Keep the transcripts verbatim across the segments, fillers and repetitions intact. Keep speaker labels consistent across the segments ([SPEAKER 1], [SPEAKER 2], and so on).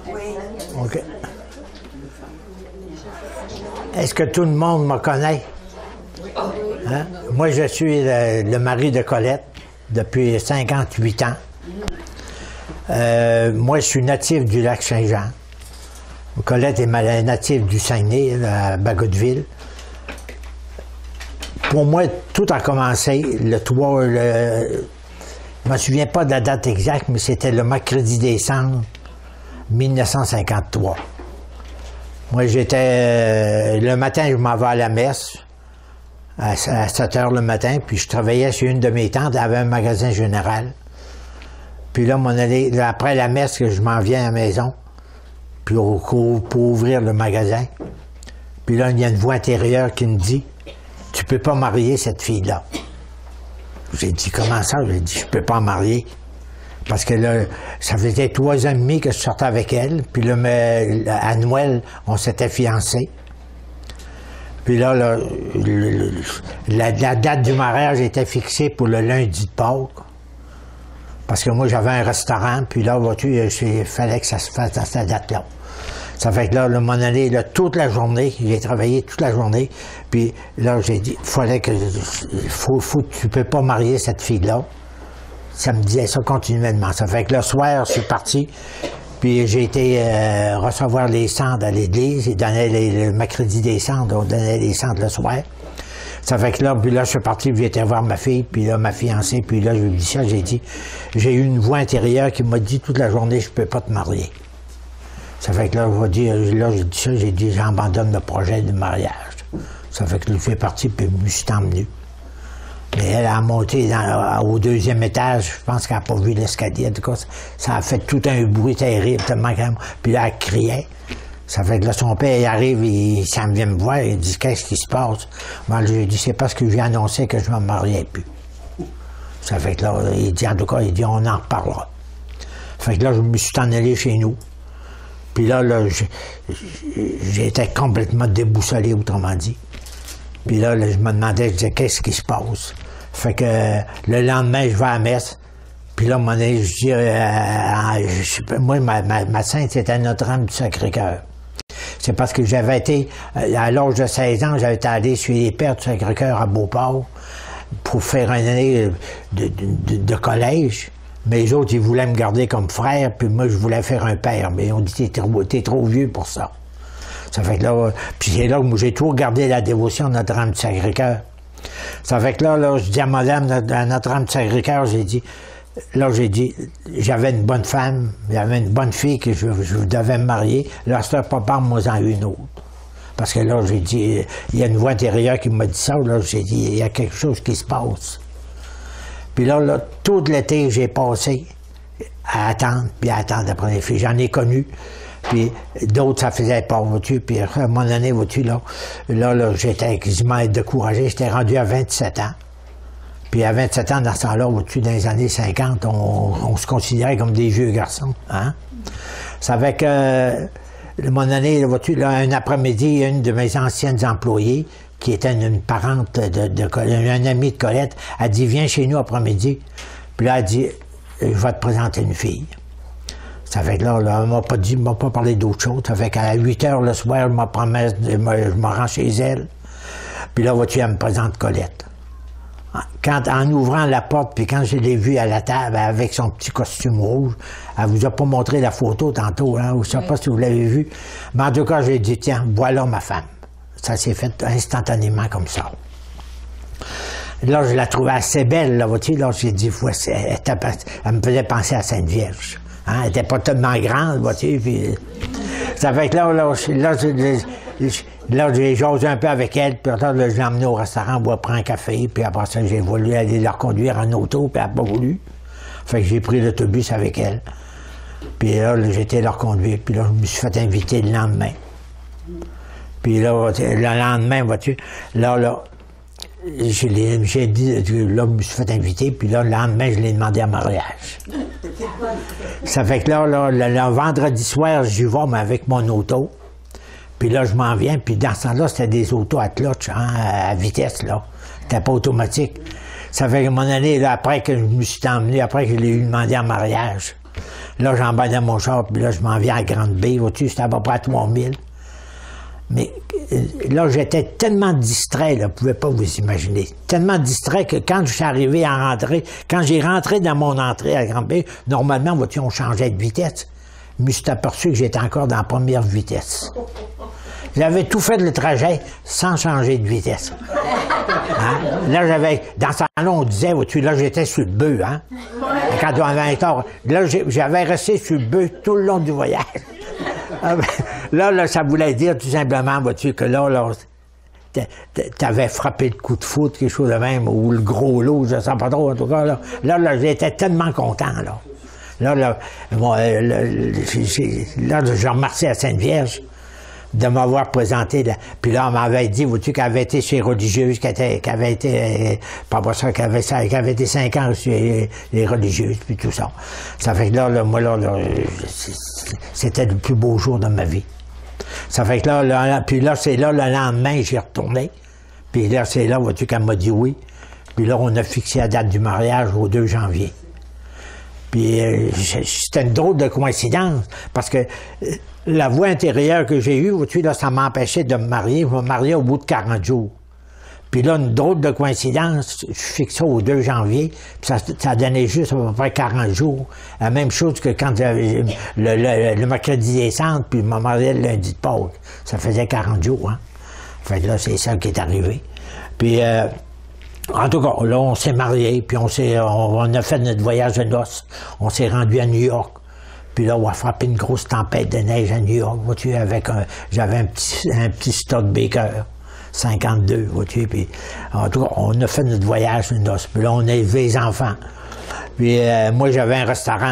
[SPEAKER 1] Oui.
[SPEAKER 2] OK. Est-ce que tout le monde me connaît? Hein? Moi, je suis le, le mari de Colette depuis cinquante-huit ans. Euh, moi, je suis natif du lac Saint-Jean. Colette est native du Saguenay, à Bagotville. Pour moi, tout a commencé le trois... Le, je ne me souviens pas de la date exacte, mais c'était le mercredi décembre mille neuf cent cinquante-trois. Moi, j'étais... Euh, le matin, je m'en vais à la messe, à, à sept heures le matin, puis je travaillais chez une de mes tantes, elle avait un magasin général. Puis là, mon allé, après la messe, je m'en viens à la maison, puis au, pour ouvrir le magasin. Puis là, il y a une voix intérieure qui me dit « Tu peux pas marier cette fille-là. » J'ai dit « Comment ça? » J'ai dit « Je peux pas marier. » Parce que là, ça faisait trois ans et demi que je sortais avec elle. Puis là, mais, à Noël, on s'était fiancés. Puis là, là le, la, la date du mariage était fixée pour le lundi de Pâques. Parce que moi, j'avais un restaurant, puis là, vois-tu, il fallait que ça se fasse dans cette date-là. Ça fait que là, le mon année, là, toute la journée, j'ai travaillé toute la journée, puis là, j'ai dit, fallait que, faut, faut, tu peux pas marier cette fille-là. Ça me disait ça continuellement. Ça fait que le soir, je suis parti, puis j'ai été euh, recevoir les cendres à l'église, ils donnaient les, le mercredi des cendres, on donnait les cendres le soir. Ça fait que là, puis là, je suis parti, puis j'ai été voir ma fille, puis là, ma fiancée, puis là, je lui ai dit ça, j'ai dit, j'ai eu une voix intérieure qui m'a dit toute la journée, je peux pas te marier. Ça fait que là, je vais dire, là, j'ai dit ça, j'ai dit, j'abandonne le projet de mariage. Ça fait que je fais partie, puis je me suis emmené. Mais elle a monté dans, au deuxième étage, je pense qu'elle n'a pas vu l'escalier, en tout cas, ça a fait tout un bruit terrible, tellement qu'elle... Puis là, elle criait. Ça fait que là, son père, il arrive, il, ça me vient me voir, il dit, qu'est-ce qui se passe? Moi, je lui ai dit, c'est parce que j'ai annoncé que je ne me mariais plus. Ça fait que là, il dit, en tout cas, il dit, on en reparlera. Ça fait que là, je me suis en allé chez nous. Puis là, là j'étais complètement déboussolé, autrement dit. Puis là, là, je me demandais, je disais, qu'est-ce qui se passe? Fait que euh, le lendemain, je vais à la messe. Puis là, mon je dis, euh, je, moi, ma, ma, ma sainte, c'était Notre-Dame du Sacré-Cœur. C'est parce que j'avais été, à l'âge de seize ans, j'avais été allé sur les Pères du Sacré-Cœur à Beauport pour faire une année de, de, de, de collège. Mais les autres, ils voulaient me garder comme frère, puis moi, je voulais faire un père. Mais on dit, t'es trop, t'es trop vieux pour ça. Ça fait que là, puis c'est là que j'ai toujours gardé la dévotion à Notre-Dame du Sacré-Cœur. Ça fait que là, là, je dis à madame, à Notre-Dame du Sacré-Cœur, j'ai dit, là, j'ai dit, j'avais une bonne femme, j'avais une bonne fille que je, je devais me marier. Là, c'était papa, moi, en une autre. Parce que là, j'ai dit, il y a une voix intérieure qui m'a dit ça, là, j'ai dit, il y a quelque chose qui se passe. Puis là, là, tout l'été, j'ai passé à attendre, puis à attendre après les filles. J'en ai connu. Puis d'autres, ça faisait pas, vois-tu. Puis à un moment donné, vois-tu, là, là, là j'étais quasiment découragé. J'étais rendu à vingt-sept ans. Puis à vingt-sept ans, dans ce temps-là, vois-tu, dans les années cinquante, on, on se considérait comme des vieux garçons. Hein? Ça fait que, euh, mon année, vois-tu, là, un après-midi, une de mes anciennes employées, qui était une, une parente de, de Colette, une amie de Colette, a dit, viens chez nous après-midi. Puis là, elle dit, je vais te présenter une fille. Ça fait que là, là elle m'a pas dit, m'a pas parlé d'autre chose. Ça fait qu'à huit heures le soir, elle m'a promis, je me rends chez elle. Puis là, vois-tu, elle me présente Colette. Quand, en ouvrant la porte, puis quand je l'ai vue à la table avec son petit costume rouge, elle vous a pas montré la photo tantôt, hein, je ne sais oui. pas si vous l'avez vue. Mais en tout cas, j'ai dit, tiens, voilà ma femme. Ça s'est fait instantanément comme ça. Là, je la trouvais assez belle, là, vois-tu, là, j'ai dit, elle, elle me faisait penser à Sainte Vierge. Hein, elle n'était pas tellement grande, vois-tu, puis... Ça fait que là, là, là, là, là j'ai jasé un peu avec elle, puis là, je l'ai emmenée au restaurant, boire, prendre un café, puis après ça, j'ai voulu aller la reconduire en auto, puis elle n'a pas voulu. Fait que j'ai pris l'autobus avec elle. Puis là, là j'ai été la reconduire, puis là, je me suis fait inviter le lendemain. Puis là, le lendemain, vois-tu, là, là, j'ai dit, là, je me suis fait inviter, puis là, le lendemain, je l'ai demandé en mariage. Ça fait que là, là, le, le vendredi soir, j'y vais, mais avec mon auto. Puis là, je m'en viens, puis dans ce temps-là, c'était des autos à clutch, hein, à vitesse, là. C'était pas automatique. Ça fait que mon année, là, après que je me suis emmené, après que je l'ai eu demandé en mariage, Là, j'embarque dans mon char, puis là, je m'en viens à Grande-Bay. Vois-tu, c'était à peu près à trois mille. Mais là, j'étais tellement distrait, là, vous ne pouvez pas vous imaginer. Tellement distrait que quand je suis arrivé à rentrer, quand j'ai rentré dans mon entrée à Grande-Bay, normalement, vois-tu, on changeait de vitesse. Je me suis aperçu que j'étais encore dans la première vitesse. J'avais tout fait le trajet sans changer de vitesse. Hein? Là, j'avais, dans ce temps-là, on disait, vois-tu, là, j'étais sur le bœuf, hein. Quand on avait un tort, là, j'avais resté sur le bœuf tout le long du voyage. Là, là, ça voulait dire tout simplement, vois-tu, que là, là, t'avais frappé le coup de foot, quelque chose de même, ou le gros lot, je ne sais pas trop, en tout cas, là. Là, là, j'étais tellement content, là. Là, là, moi, là, là, je remercie à Sainte-Vierge de m'avoir présenté. Là. Puis là, on m'avait dit, vois-tu, qu'elle avait été chez religieuse, qu'elle avait été, euh, pas pour ça, qu'elle avait, qu'elle avait été cinq ans chez les religieuses, puis tout ça. Ça fait que là, là moi, là, là c'était le plus beau jour de ma vie. Ça fait que là, là puis là, c'est là, le lendemain, j'y retourné. Puis là, c'est là, vois-tu, qu'elle m'a dit oui. Puis là, on a fixé la date du mariage au deux janvier. Puis euh, c'était une drôle de coïncidence, parce que euh, la voix intérieure que j'ai eue, vois-tu, là, ça m'empêchait de me marier. Je me mariais au bout de quarante jours. Puis là, une drôle de coïncidence, je fixe ça au deux janvier, puis ça, ça donnait juste à peu près quarante jours. La même chose que quand j'avais le, le, le mercredi des Cendres, puis je me mariais le lundi de Pâques. Ça faisait quarante jours, hein. Fait que là, c'est ça qui est arrivé. Puis... Euh, En tout cas, là, on s'est mariés, puis on s'est, on, on a fait notre voyage de noces. On s'est rendu à New York. Puis là, on a frappé une grosse tempête de neige à New York, vois-tu, avec un, j'avais un petit, un petit Studebaker, cinquante-deux, vois-tu, puis en tout cas, on a fait notre voyage de noces. Puis là, on a élevé les enfants. Puis euh, moi, j'avais un restaurant.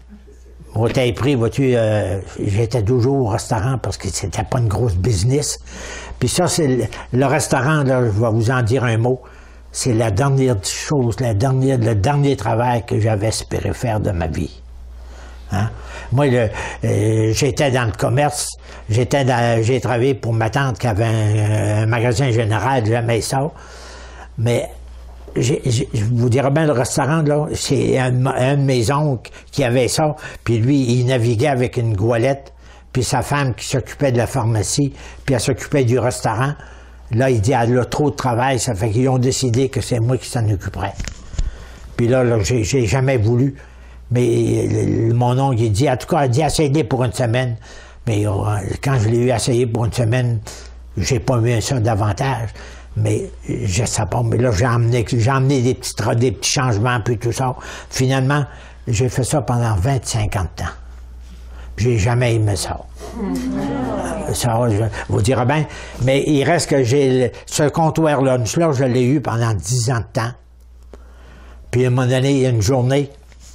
[SPEAKER 2] Au Taille-Prix, vois-tu, euh, j'étais toujours au restaurant parce que c'était pas une grosse business. Puis ça, c'est le, le restaurant, là, je vais vous en dire un mot. C'est la dernière chose, la dernière, le dernier travail que j'avais espéré faire de ma vie. Hein? Moi, le, euh, j'étais dans le commerce, j'étais dans, j'ai travaillé pour ma tante qui avait un, un magasin général, jamais ça. Mais j'ai, j'ai, je vous dirais bien, le restaurant, là, c'est un, un de mes oncles qui avait ça, puis lui, il naviguait avec une goélette, puis sa femme qui s'occupait de la pharmacie, puis elle s'occupait du restaurant. Là, il dit, elle a trop de travail, ça fait qu'ils ont décidé que c'est moi qui s'en occuperais. Puis là, là j'ai, j'ai jamais voulu. Mais le, mon oncle, il dit, en tout cas, il dit, essayez pour une semaine. Mais euh, quand je l'ai eu essayé pour une semaine, j'ai pas eu ça davantage. Mais je sais pas, mais là, j'ai emmené, j'ai emmené des petits, des petits changements, puis tout ça. Finalement, j'ai fait ça pendant vingt, cinquante ans. J'ai jamais aimé ça. Ça, je vous dirais bien. Mais il reste que j'ai ce comptoir lunch-là, je l'ai eu pendant dix ans de temps. Puis à un moment donné, il y a une journée.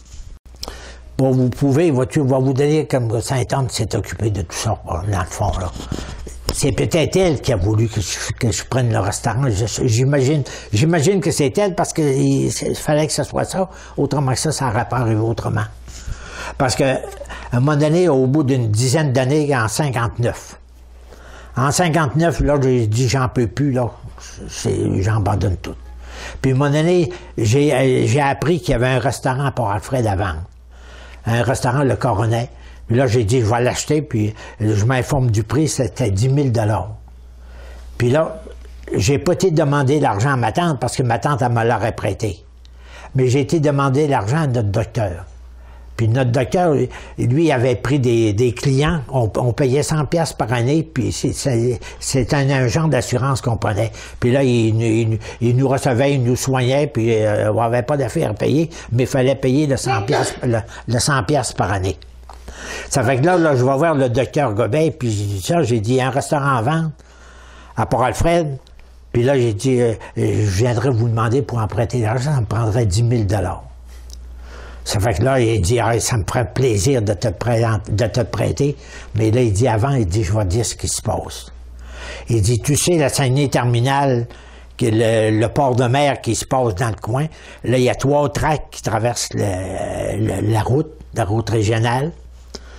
[SPEAKER 2] Bon, vous pouvez, vois-tu, va vous donner comme Saint-Anne s'est occupé de tout ça, dans le fond, là. C'est peut-être elle qui a voulu que je, que je prenne le restaurant. J'imagine, j'imagine que c'est elle parce qu'il fallait que ce soit ça. Autrement que ça, ça n'aurait pas arrivé autrement. Parce que, à un moment donné, au bout d'une dizaine d'années, en cinquante-neuf. En cinquante-neuf, là, j'ai dit, j'en peux plus, là. J'abandonne tout. Puis, à un moment donné, j'ai appris qu'il y avait un restaurant à Port-Alfred à vendre. Un restaurant, le Coronet. Puis là, j'ai dit, je vais l'acheter, puis je m'informe du prix, c'était dix mille dollars. Puis là, j'ai pas été demander l'argent à ma tante, parce que ma tante, elle me l'aurait prêté. Mais j'ai été demander l'argent à notre docteur. Puis notre docteur, lui, avait pris des, des clients, on, on payait cent piastres par année, puis c'est un, un genre d'assurance qu'on prenait. Puis là, il, il, il nous recevait, il nous soignait, puis euh, on n'avait pas d'affaires à payer, mais il fallait payer le cent piastres, le, le cent piastres par année. Ça fait que là, là je vais voir le docteur Gobet, puis j'ai dit ça, j'ai dit, un restaurant en vente à Port-Alfred. Puis là, j'ai dit, euh, je viendrai vous demander pour en prêter l'argent, ça me prendrait dix mille dollars. Ça fait que là, il dit, ah, ça me ferait plaisir de te, de te prêter. Mais là, il dit, avant, il dit, je vais te dire ce qui se passe. Il dit, tu sais, la Saguenay terminale, que le, le port de mer qui se passe dans le coin, là, il y a trois tracts qui traversent le, le, la route, la route régionale.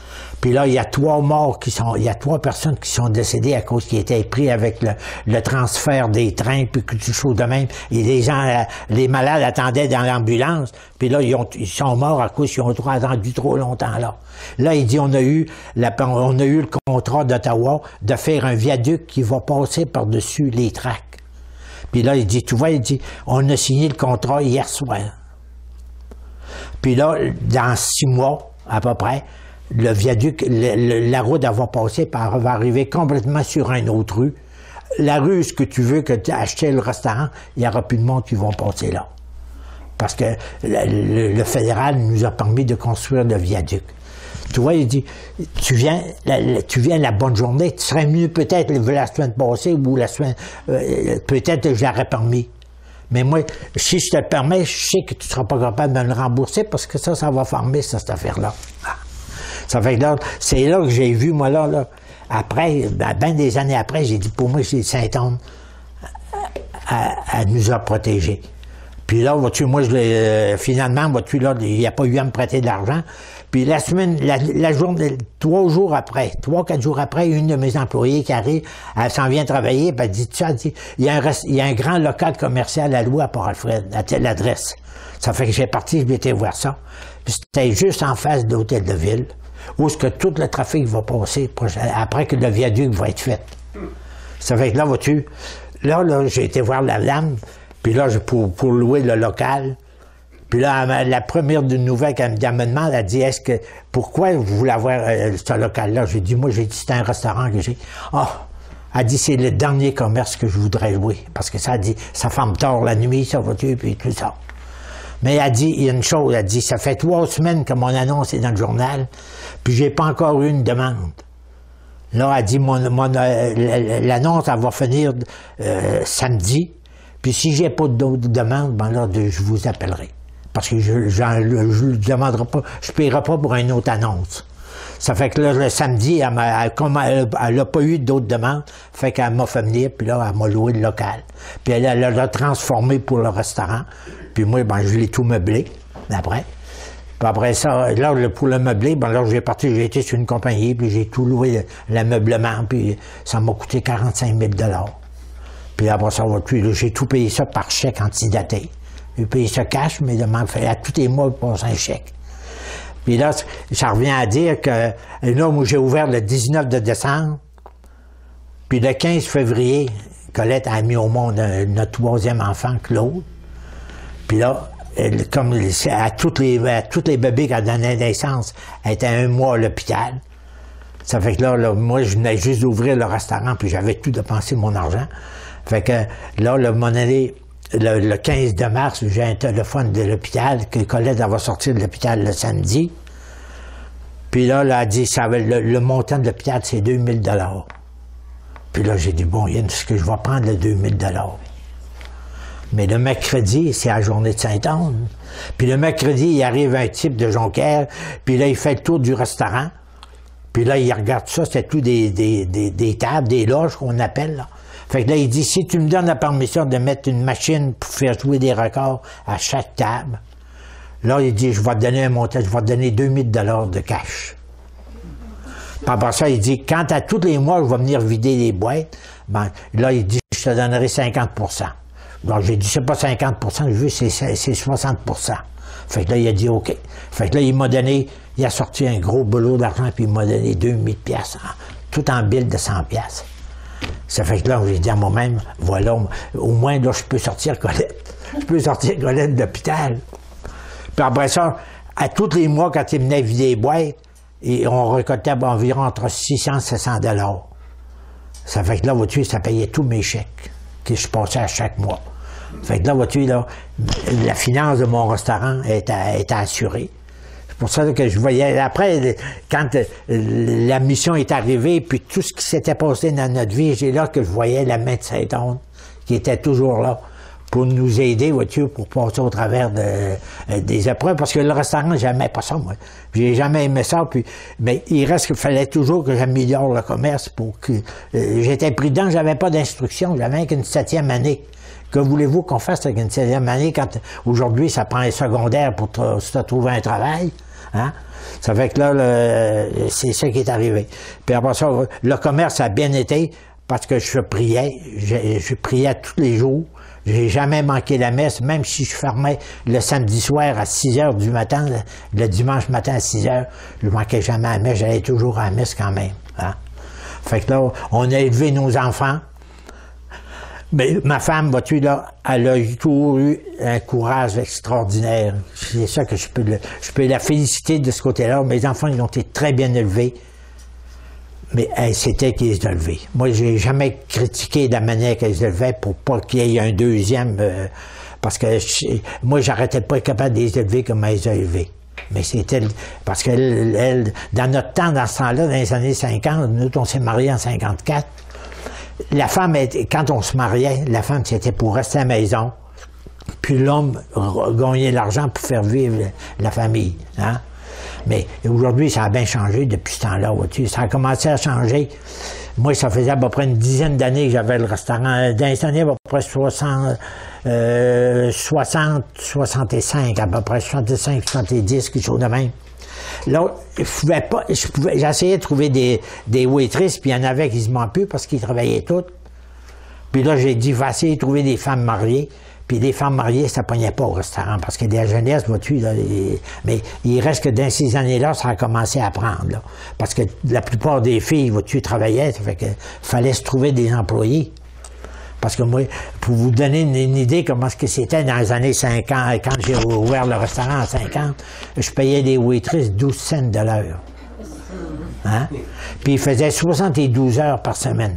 [SPEAKER 2] Puis là, il y a trois morts qui sont, il y a trois personnes qui sont décédées à cause qu'ils étaient pris avec le, le transfert des trains, puis que du chaud de même. Et les gens, les malades attendaient dans l'ambulance. Puis là, ils, ont, ils sont morts à cause qu'ils ont attendu trop longtemps là. Là, il dit, on a eu, la, on a eu le contrat d'Ottawa de faire un viaduc qui va passer par-dessus les tracts. Puis là, il dit, tu vois, il dit, on a signé le contrat hier soir. Puis là, dans six mois, à peu près, le viaduc, le, le, la route elle va passer, puis elle va arriver complètement sur une autre rue. La rue, ce que tu veux, que tu as acheté le restaurant, il n'y aura plus de monde qui vont passer là. Parce que le, le, le fédéral nous a permis de construire le viaduc. Tu vois, il dit, tu viens la, la, tu viens la bonne journée, tu serais mieux peut-être la semaine passée ou la semaine, euh, peut-être que j'aurais permis. Mais moi, si je te le permets, je sais que tu ne seras pas capable de me le rembourser parce que ça, ça va fermer, ça, cette affaire-là. Ah. Ça fait que là, c'est là que j'ai vu, moi, là, là après, ben, ben des années après, j'ai dit, pour moi, j'ai Saint-Anne, elle nous a protégés. Puis là, vois-tu, moi, je l'ai, euh, finalement, vois-tu, là, il n'y a pas eu à me prêter de l'argent. Puis la semaine, la, la journée, trois jours après, trois, quatre jours après, une de mes employées qui arrive, elle s'en vient travailler, puis elle dit, tu sais, elle dit, il y a un, rest, il y a un grand local commercial à louer à Port-Alfred, à telle adresse. Ça fait que j'ai parti, je vais été voir ça. Puis c'était juste en face de l'hôtel de ville, où est-ce que tout le trafic va passer après que le viaduc va être fait. Ça fait que là, vois-tu, là, là, j'ai été voir la dame, puis là, pour, pour louer le local. Puis là, la première d'une nouvelle qu'elle me demande, elle dit, est-ce que, pourquoi vous voulez avoir euh, ce local-là? J'ai dit, moi, j'ai dit, c'est un restaurant que j'ai. Ah! Oh, elle dit, c'est le dernier commerce que je voudrais louer. Parce que ça, elle dit, ça ferme tard la nuit, ça, vois-tu, puis tout ça. Mais elle dit, il y a une chose, elle dit, ça fait trois semaines que mon annonce est dans le journal, puis j'ai pas encore eu une demande. Là, elle dit, mon, mon, euh, l'annonce, elle va finir euh, samedi, puis si j'ai pas d'autres demandes, ben là, je vous appellerai. Parce que je ne demanderai pas, je ne paierai pas pour une autre annonce. Ça fait que là, le samedi, elle m'a, comme elle n'a pas eu d'autres demandes, fait qu'elle m'a fait venir, puis là, elle m'a loué le local. Puis elle, elle l'a transformé pour le restaurant. Puis moi, ben, je l'ai tout meublé, après. Puis après ça, là, pour le meubler, ben là, j'ai parti, j'ai été sur une compagnie, puis j'ai tout loué, l'ameublement, puis ça m'a coûté quarante-cinq mille dollars. Puis après ça, j'ai tout payé ça par chèque antidaté. J'ai payé ça cash, mais à tous les mois, je passe un chèque. Puis là, ça revient à dire que là, moi, j'ai ouvert le dix-neuf de décembre, puis le quinze février, Colette a mis au monde un, notre troisième enfant, Claude. Puis là, elle, comme à toutes les, à toutes les bébés qui ont donné naissance, elle était un mois à l'hôpital. Ça fait que là, là, moi, je venais juste d'ouvrir le restaurant, puis j'avais tout dépensé mon argent. Fait que là, le, mon année, le, le quinze de mars, j'ai un téléphone de l'hôpital, que Colette elle va sortir de l'hôpital le samedi. Puis là, elle a dit, ça, le, le montant de l'hôpital, c'est deux mille dollars. Puis là, j'ai dit, bon, Yann, est-ce que je vais prendre le deux mille dollars? Mais le mercredi, c'est la journée de Sainte-Anne. Puis le mercredi, il arrive un type de Jonquière, puis là, il fait le tour du restaurant. Puis là, il regarde ça, c'est tout des, des, des, des tables, des loges qu'on appelle, là. Fait que là, il dit, si tu me donnes la permission de mettre une machine pour faire jouer des records à chaque table, là, il dit, je vais te donner un montant, je vais te donner deux mille dollars de cash. Puis après ça, il dit, quand à tous les mois, je vais venir vider les boîtes, ben, là, il dit, je te donnerai cinquante pour cent. Donc, j'ai dit, c'est pas cinquante pour cent, je veux, c'est soixante pour cent. Fait que là, il a dit, OK. Fait que là, il m'a donné, il a sorti un gros boulot d'argent, puis il m'a donné deux mille piastres, tout en bill de cent piastres. Ça fait que là, j'ai dit à moi-même, voilà, au moins, là, je peux sortir Colette. Je peux sortir Colette de l'hôpital. Puis après ça, à tous les mois, quand il venait vider les boîtes, et on récoltait environ entre six cents et sept cents dollars. Ça fait que là, vois-tu, ça payait tous mes chèques que je passais à chaque mois. Fait que là, vois-tu, là, la finance de mon restaurant était, était assurée. C'est pour ça que je voyais, après, quand la mission est arrivée, puis tout ce qui s'était passé dans notre vie, c'est là que je voyais la main de Saint-Anne, qui était toujours là, pour nous aider, vois-tu, pour passer au travers de, des épreuves, parce que le restaurant, j'aimais pas ça, moi. J'ai jamais aimé ça, puis, mais il reste qu'il fallait toujours que j'améliore le commerce pour que, euh, j'étais prudent, j'avais pas d'instruction, j'avais qu'une septième année. Que voulez-vous qu'on fasse avec une seizième année quand aujourd'hui ça prend un secondaire pour te, se trouver un travail? Hein? Ça fait que là, c'est ça qui est arrivé. Puis après ça, le commerce a bien été parce que je priais. Je, je priais tous les jours. J'ai jamais manqué la messe, même si je fermais le samedi soir à six heures du matin, le, le dimanche matin à six heures, je manquais jamais la messe, j'allais toujours à la messe quand même. Hein? Fait que là, on a élevé nos enfants. Mais ma femme, vois-tu, là, elle a toujours eu un courage extraordinaire. C'est ça que je peux, le, je peux la féliciter de ce côté-là. Mes enfants, ils ont été très bien élevés. Mais hey, c'était qu'ils les élevaient. Moi, j'ai jamais critiqué la manière qu'ils les élevaient pour pas qu'il y ait un deuxième. Euh, parce que je, moi, j'arrêtais pas être capable de les élever comme elle les a élevés. Mais c'était... Parce que elle, elle, dans notre temps, dans ce temps-là, dans les années cinquante, nous, on s'est mariés en cinquante-quatre. La femme, quand on se mariait, la femme, c'était pour rester à la maison. Puis l'homme gagnait l'argent pour faire vivre la famille. Hein? Mais aujourd'hui, ça a bien changé depuis ce temps-là. Ça a commencé à changer. Moi, ça faisait à peu près une dizaine d'années que j'avais le restaurant. Dans les années à peu près soixante, euh, soixante, soixante-cinq, à peu près soixante-cinq, soixante-dix, quelque chose de même. Là, je pouvais pas, je pouvais, j'essayais de trouver des, des waitresses, puis il y en avait quasiment plus parce qu'ils travaillaient toutes. Puis là, j'ai dit, va essayer de trouver des femmes mariées. Puis les femmes mariées, ça ne pognait pas au restaurant, parce que la jeunesse, vois-tu, là, les... mais il reste que dans ces années-là, ça a commencé à prendre, là. Parce que la plupart des filles, vois-tu, travaillaient, ça fait que fallait se trouver des employés. Parce que moi, pour vous donner une, une idée comment ce que c'était dans les années cinquante, quand j'ai ouvert le restaurant en cinquante, je payais des waitresses douze cents de l'heure. Hein? Puis ils faisaient soixante-douze heures par semaine.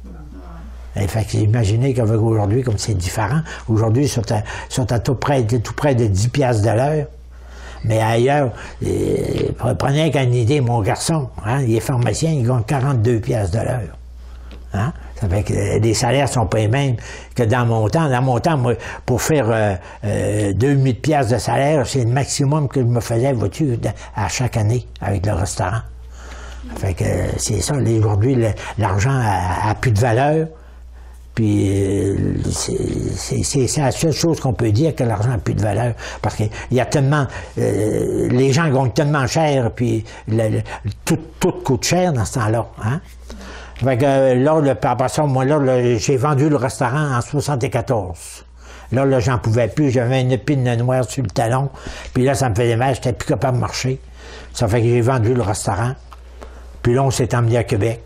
[SPEAKER 2] Et fait que imaginez qu'avec aujourd'hui, comme c'est différent, aujourd'hui, ils sont à, sont à tout, près, tout près de dix piastres de l'heure. Mais ailleurs, eh, prenez qu'une idée, mon garçon, hein, il est pharmacien, il gagne quarante-deux piastres de l'heure. Hein? Ça fait que les salaires sont pas les mêmes que dans mon temps. Dans mon temps, moi, pour faire euh, euh, deux mille piastres de salaire, c'est le maximum que je me faisais, vois-tu, à chaque année avec le restaurant. Ça fait que c'est ça, aujourd'hui, l'argent a, a plus de valeur. Puis c'est la seule chose qu'on peut dire, que l'argent n'a plus de valeur. Parce qu'il y a tellement... Euh, les gens gagnent tellement cher, puis le, le, tout, tout coûte cher dans ce temps-là. Hein? Fait que là, le, après ça, moi, là, j'ai vendu le restaurant en soixante-quatorze. Là, là, j'en pouvais plus. J'avais une épine noire sur le talon. Puis là, ça me faisait mal. J'étais plus capable de marcher. Ça fait que j'ai vendu le restaurant. Puis là, on s'est emmené à Québec.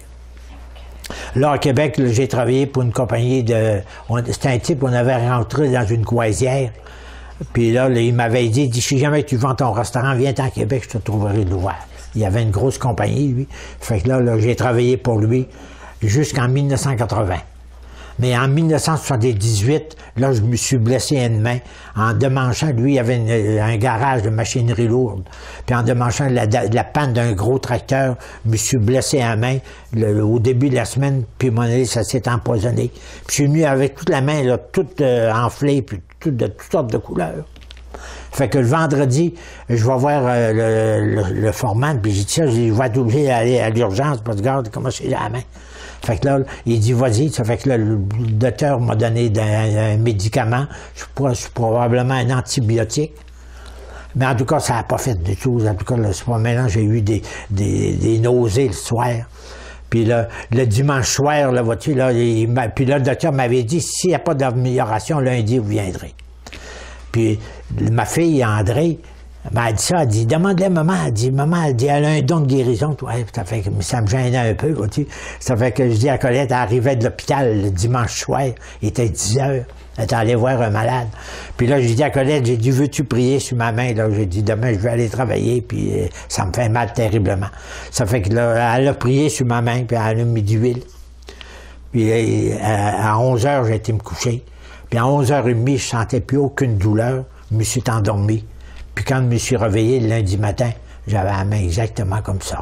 [SPEAKER 2] Là, à Québec, j'ai travaillé pour une compagnie de... C'était un type qu'on avait rentré dans une croisière. Puis là, là il m'avait dit, dit, si jamais tu vends ton restaurant, viens à Québec, je te trouverai l'ouvert. Il y avait une grosse compagnie, lui. Fait que là, là j'ai travaillé pour lui jusqu'en mille neuf cent quatre-vingts. Mais en mille neuf cent soixante-dix-huit, là, je me suis blessé à une main. En démanchant, lui, il avait une, un garage de machinerie lourde. Puis en démanchant la, la panne d'un gros tracteur, je me suis blessé à la main le, au début de la semaine, puis mon nez, ça s'est empoisonné. Puis je suis venu avec toute la main, là, toute euh, enflée, puis toute, de toutes sortes de couleurs. Fait que le vendredi, je vais voir euh, le, le, le foreman, puis j'ai dit ça, je vais être obligé d'aller à l'urgence, parce que regarde comment c'est la main. Fait que là, il dit, vas-y. Ça fait que là, le docteur m'a donné un, un médicament. Je suis probablement un antibiotique. Mais en tout cas, ça n'a pas fait du tout. En tout cas, là, maintenant, j'ai eu des, des, des nausées le soir. Puis là, le dimanche soir, là, vois-tu, là, il puis là, le docteur m'avait dit, s'il n'y a pas d'amélioration, lundi, vous viendrez. Puis ma fille, André, m'a dit ça, elle dit, demande-le à maman, elle dit, maman, elle dit, elle a un don de guérison, toi. Ça fait que ça me gênait un peu, vois-tu. Ça fait que je dis à Colette, elle arrivait de l'hôpital le dimanche soir, il était dix heures, elle était allée voir un malade. Puis là, j'ai dit à Colette, j'ai dit, veux-tu prier sur ma main, là? J'ai dit, demain, je vais aller travailler, puis euh, ça me fait mal terriblement. Ça fait que là, elle a prié sur ma main, puis elle a mis de l'huile. Puis euh, à onze heures, j'ai été me coucher. Puis à onze heures trente, je sentais plus aucune douleur, je me suis endormi. Puis quand je me suis réveillé le lundi matin, j'avais la main exactement comme ça.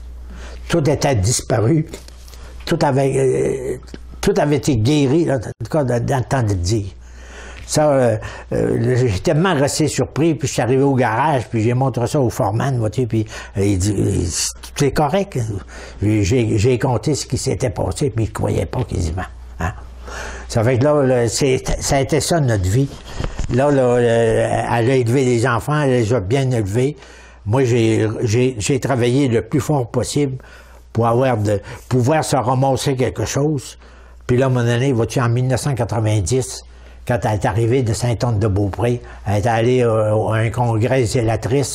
[SPEAKER 2] Tout était disparu. Tout avait, euh, tout avait été guéri, là, en tout cas, dans, dans le temps de le dire. Ça, euh, euh, j'ai tellement resté surpris, puis je suis arrivé au garage, puis j'ai montré ça au foreman, vois-tu, puis euh, il dit, tout est correct. J'ai compté ce qui s'était passé, puis il ne croyait pas quasiment. Hein? Ça fait que là, là ça a été ça notre vie. Là, là, elle a élevé les enfants, elle les a bien élevés. Moi, j'ai travaillé le plus fort possible pour avoir de, pouvoir se ramasser quelque chose. Puis là, à un moment donné, vois-tu, en mille neuf cent quatre-vingt-dix, quand elle est arrivée de Saint-Anne-de-Beaupré, elle est allée euh, à un congrès zélatrice.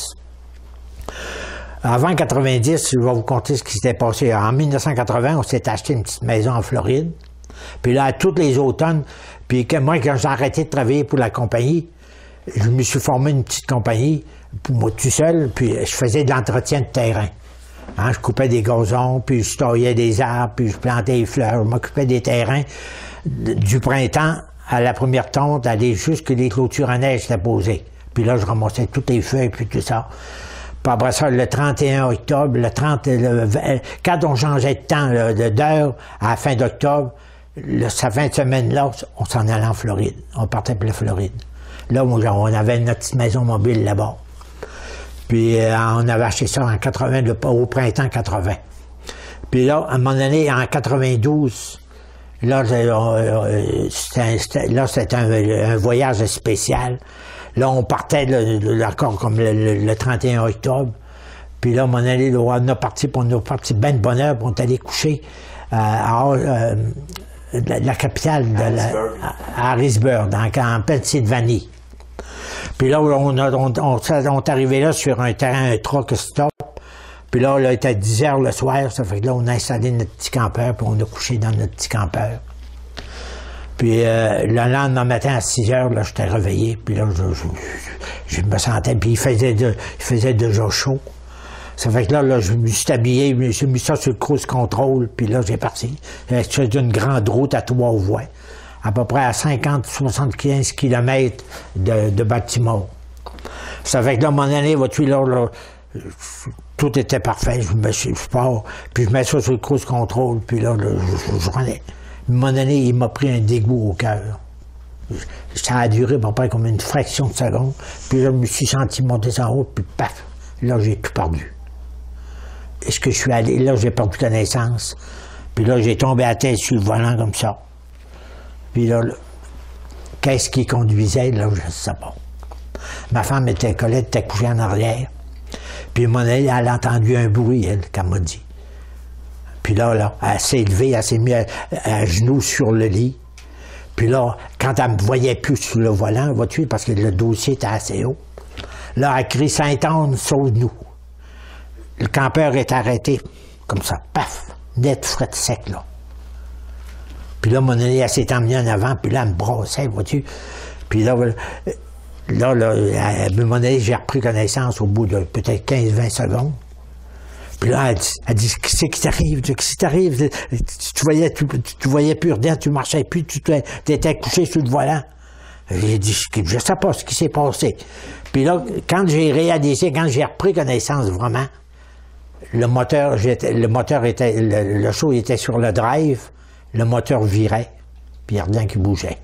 [SPEAKER 2] Avant quatre-vingt-dix, je vais vous conter ce qui s'était passé. En mille neuf cent quatre-vingts, on s'est acheté une petite maison en Floride. Puis là, tous les automnes, puis que moi, quand j'ai arrêté de travailler pour la compagnie, je me suis formé une petite compagnie, pour moi tout seul, puis je faisais de l'entretien de terrain. Hein, je coupais des gazons, puis je taillais des arbres, puis je plantais des fleurs, je m'occupais des terrains du printemps à la première tonte, aller jusque les clôtures à neige étaient posées. Puis là, je ramassais toutes les feuilles, puis tout ça. Puis après ça, le trente et un octobre, le trente, le vingt, quand on changeait de temps, d'heure, à la fin d'octobre, sa fin de semaine-là, on s'en allait en Floride. On partait pour la Floride. Là, on avait notre petite maison mobile là-bas. Puis euh, on avait acheté ça en quatre-vingt, au printemps quatre-vingt. Puis là, à un moment donné, en quatre-vingt-douze, là, c'était là, c'était un, un voyage spécial. Là, on partait encore comme le, le, le trente et un octobre. Puis là, à un moment donné, là, on a parti, on a parti ben de bonne heure, puis on est allé coucher euh, à, euh, la, la capitale de la, à Harrisburg, en, en Pennsylvanie. Puis là, on, a, on, on, on est arrivé là sur un terrain, un truck stop. Puis là, là, il était dix heures le soir, ça fait que là, on a installé notre petit campeur, puis on a couché dans notre petit campeur. Puis euh, le lendemain matin à six heures, là, j'étais réveillé, puis là, je, je, je me sentais, puis il faisait, de, il faisait déjà chaud. Ça fait que là, là je me suis habillé, j'ai mis ça sur le cruise control, puis là, j'ai parti. C'était une grande route à trois voies, à peu près à cinquante à soixante-quinze kilomètres de, de Baltimore. Ça fait que là, à un moment donné, vois-tu, là, là, tout était parfait, je me suis, je pars, puis je mets ça sur le cruise control, puis là, là je, je, je rendais. À un moment donné, il m'a pris un dégoût au cœur. Ça a duré à peu près comme une fraction de seconde, puis là, je me suis senti monter en haut, puis paf, là, j'ai tout perdu. Est-ce que je suis allé, là, j'ai perdu connaissance, puis là, j'ai tombé à tête sur le volant comme ça. Puis là, là qu'est-ce qui conduisait, là, je ne sais pas. Ma femme était Colette, était couchée en arrière. Puis à un moment donné, elle a entendu un bruit, elle, qu'elle m'a dit. Puis là, là, elle s'est levée, elle s'est mise à, à genoux sur le lit. Puis là, quand elle ne me voyait plus sur le volant, vois-tu, parce que le dossier était assez haut, là, elle crie « Sainte-Anne, sauve-nous ». Le campeur est arrêté, comme ça, paf, net, fret sec, là. Puis là, à un moment donné, elle s'est emmenée en avant, puis là, elle me brassait, vois-tu. Puis là, là, là, à un moment donné, j'ai repris connaissance au bout de peut-être quinze à vingt secondes. Puis là, elle dit, elle dit qu'est-ce qui t'arrive? Qu'est-ce qui t'arrive? Tu, tu voyais, tu, tu voyais plus rien, tu marchais plus, tu étais couché sur le volant. J'ai dit, je ne sais pas ce qui s'est passé. Puis là, quand j'ai réalisé, quand j'ai repris connaissance vraiment, le moteur, le moteur était, le, le show était sur le drive, le moteur virait, puis il n'y a rien qui bougeait.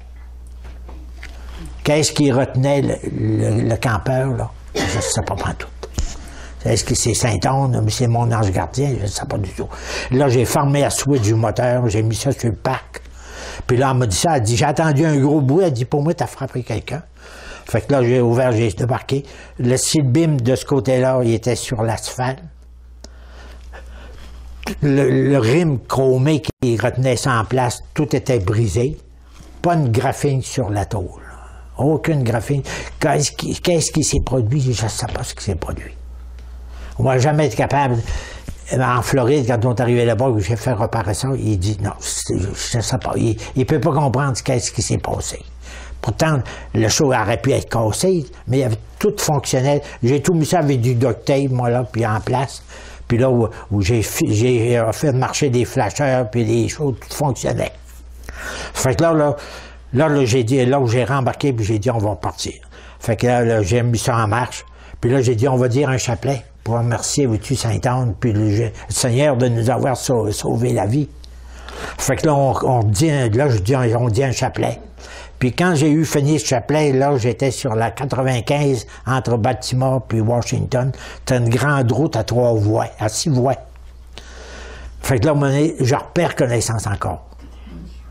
[SPEAKER 2] Qu'est-ce qui retenait le, le, le campeur, là? Je ne sais pas pas tout. Est-ce que c'est Sainte-Anne, c'est mon ange gardien? Je ne sais pas du tout. Là, j'ai fermé la switch du moteur, j'ai mis ça sur le parc. Puis là, elle m'a dit ça, elle dit, j'ai attendu un gros bruit, elle dit, pour moi, t'as frappé quelqu'un. Fait que là, j'ai ouvert, j'ai débarqué. Le silbim de ce côté-là, il était sur l'asphalte. Le, le rime chromé qui retenait ça en place, tout était brisé. Pas une graphine sur la tôle. Aucune graphine. Qu'est-ce qui, qu'est-ce qui s'est produit? Je ne sais pas ce qui s'est produit. On va jamais être capable. En Floride, quand on est arrivé là-bas, j'ai fait réparer ça, il dit non, je ne sais pas. Il ne peut pas comprendre ce qui s'est passé. Pourtant, le show aurait pu être cassé, mais il avait tout fonctionnel. J'ai tout mis ça avec du duct tape, moi, là, puis en place. Puis là où, où j'ai fait marcher des flasheurs, puis des choses, tout fonctionnait. Fait que là, là, là, là j'ai dit, là où j'ai rembarqué, puis j'ai dit, on va partir. Fait que là, là j'ai mis ça en marche. Puis là, j'ai dit, on va dire un chapelet pour remercier, vois-tu, Sainte-Anne, puis le, le Seigneur de nous avoir sauvé, sauvé la vie. Fait que là, on, on dit, là, je dis, on dit un chapelet. Puis quand j'ai eu fini ce chapelet, là, j'étais sur la quatre-vingt-quinze entre Baltimore puis Washington. C'était une grande route à trois voies, à six voies. Fait que là, à un moment donné, je repère connaissance encore.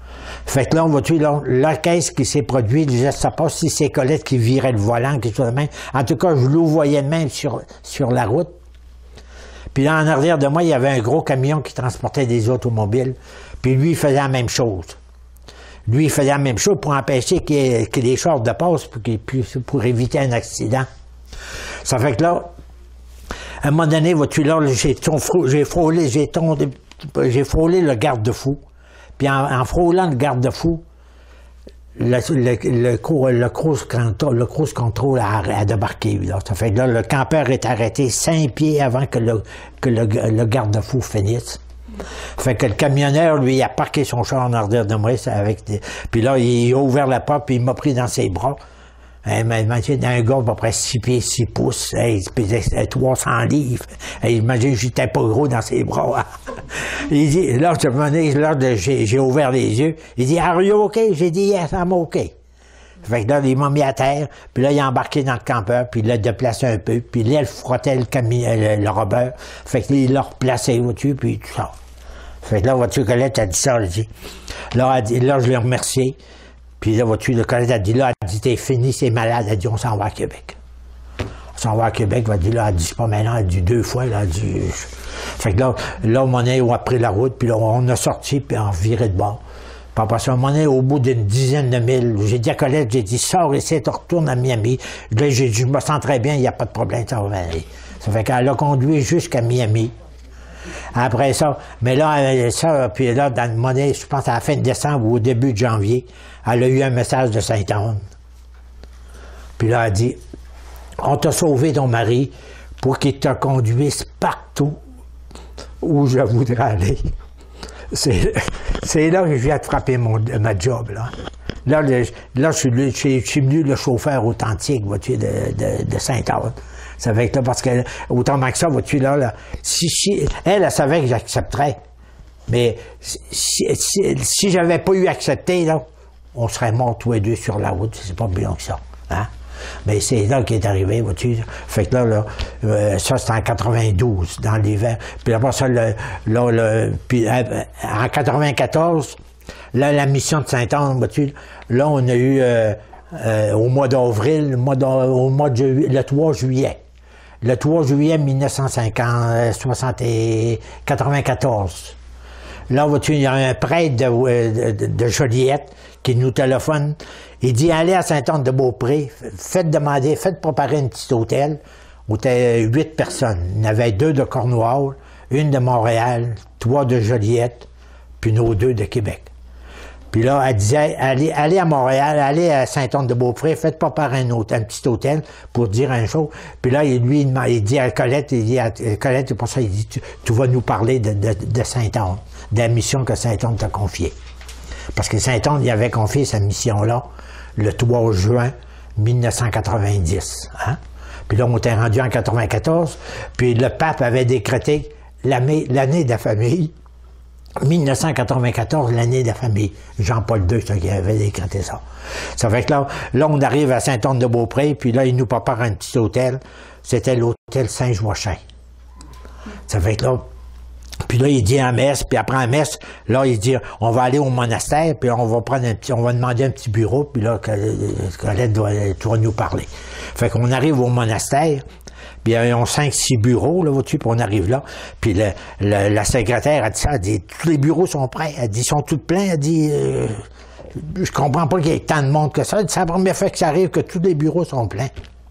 [SPEAKER 2] Fait que là, on va tuer l'orchestre qui s'est produit, je ne sais pas si c'est Colette qui virait le volant, quelque chose de même. En tout cas, je le voyais même sur, sur la route. Puis là, en arrière de moi, il y avait un gros camion qui transportait des automobiles. Puis lui, il faisait la même chose. Lui, il faisait la même chose pour empêcher qu'il y ait, qu'il y ait des chars de passe pour, qu'il puisse, pour éviter un accident. Ça fait que là, à un moment donné, vois-tu, là, j'ai frôlé, j'ai j'ai frôlé le garde-fou. Puis en, en frôlant le garde-fou, le, le, le, le, le cruise control, le cruise control a, a débarqué. Là. Ça fait que là, le campeur est arrêté cinq pieds avant que le, que le, le garde-fou finisse. Fait que le camionneur, lui, il a parqué son char en arrière de moi. Avec des... Puis là, il a ouvert la porte, puis il m'a pris dans ses bras. Imagine un gars à peu près six pieds, six pouces, hey, il pesait trois cents livres. Hey, imagine, j'étais pas gros dans ses bras. Il dit, là, j'ai ouvert les yeux. Il dit, are you okay? J'ai dit, yes, I'm okay. Fait que là, il m'a mis à terre, puis là, il a embarqué dans le campeur, puis il l'a déplacé un peu, puis là, il frottait le, camion, le, le rubber. Fait que là, il l'a replacé au-dessus, puis tout ça. Fait que là, vois-tu, Colette a dit ça, elle dit. Là, elle dit, là, je l'ai remercié. Puis là, vois-tu, le Colette a dit, là, elle dit, t'es fini, c'est malade. Elle dit, on s'en va à Québec. On s'en va à Québec, elle dit, là, elle dit, c'est pas maintenant, elle dit deux fois, là, elle dit. Fait que là, là, on a pris la route, puis là, on a sorti, puis on virait de bord. Puis après ça, on est au bout d'une dizaine de milles. J'ai dit à Colette, j'ai dit, sors ici, tu retournes à Miami. Là, j'ai dit, je me sens très bien, il n'y a pas de problème, ça va aller. Ça fait qu'elle a conduit jusqu'à Miami. Après ça, mais là, ça, puis là, dans le monnaie, je pense à la fin de décembre ou au début de janvier, elle a eu un message de Sainte-Anne. Puis là, elle dit, on t'a sauvé ton mari pour qu'il te conduise partout où je voudrais aller. C'est là que je viens de frapper mon, ma job, là. Là, le, là je, suis, je, je suis venu le chauffeur authentique, vois-tu, de, de, de Sainte-Anne. Ça fait que là, parce que, autant que ça, vois-tu, là, là si, si, elle, elle savait que j'accepterais. Mais si, si, si j'avais pas eu accepté, là, on serait morts tous les deux sur la route. C'est pas bien que ça. Hein? Mais c'est là qui est arrivé, vois-tu. Fait que là, là euh, ça, c'était en quatre-vingt-douze, dans l'hiver. Puis après ça, le, là, le, puis euh, en quatre-vingt-quatorze, là, la mission de Sainte-Anne, vois-tu, là, on a eu, euh, euh, au mois d'avril, au mois de juillet, le trois juillet. Le trois juillet mille neuf cent quatre-vingt-quatorze. Là, vois-tu, il y a un prêtre de, de, de Joliette qui nous téléphone. Il dit, allez à Sainte-Anne-de-Beaupré, faites demander, faites préparer un petit hôtel. Où était huit personnes. Il y en avait deux de Cornwall, une de Montréal, trois de Joliette, puis nos deux de Québec. Puis là, elle disait, allez, allez à Montréal, allez à Sainte-Anne-de-Beaupré, faites pas par un, hôtel, un petit hôtel pour dire un chose. Puis là, lui, il, il dit à Colette, il dit à Colette, c'est pour ça, il dit, tu, tu vas nous parler de, de, de Sainte-Anne, de la mission que Sainte-Anne t'a confiée. Parce que Sainte-Anne, il avait confié sa mission-là le trois juin mille neuf cent quatre-vingt-dix. Hein? Puis là, on était rendu en quatre-vingt-quatorze, puis le pape avait décrété l'année de la famille. mille neuf cent quatre-vingt-quatorze, l'année de la famille. Jean-Paul deux, c'est qui avait décrété ça. Ça fait que là, là on arrive à Sainte-Anne-de-Beaupré, puis là, il nous prépare un petit hôtel. C'était l'hôtel Saint-Joachim. Ça fait que là, puis là, il dit à messe, puis après à messe, là, il dit, on va aller au monastère, puis on va prendre un petit, on va demander un petit bureau, puis là, Colette doit, doit nous parler. Fait qu'on arrive au monastère, puis ils ont cinq, six bureaux, là, vois-tu, puis on arrive là. Puis le, le, la secrétaire a dit ça, elle dit, tous les bureaux sont prêts. Elle dit, ils sont tous pleins. Elle dit, euh, je comprends pas qu'il y ait tant de monde que ça. Elle dit, c'est la première fois que ça arrive que tous les bureaux sont pleins.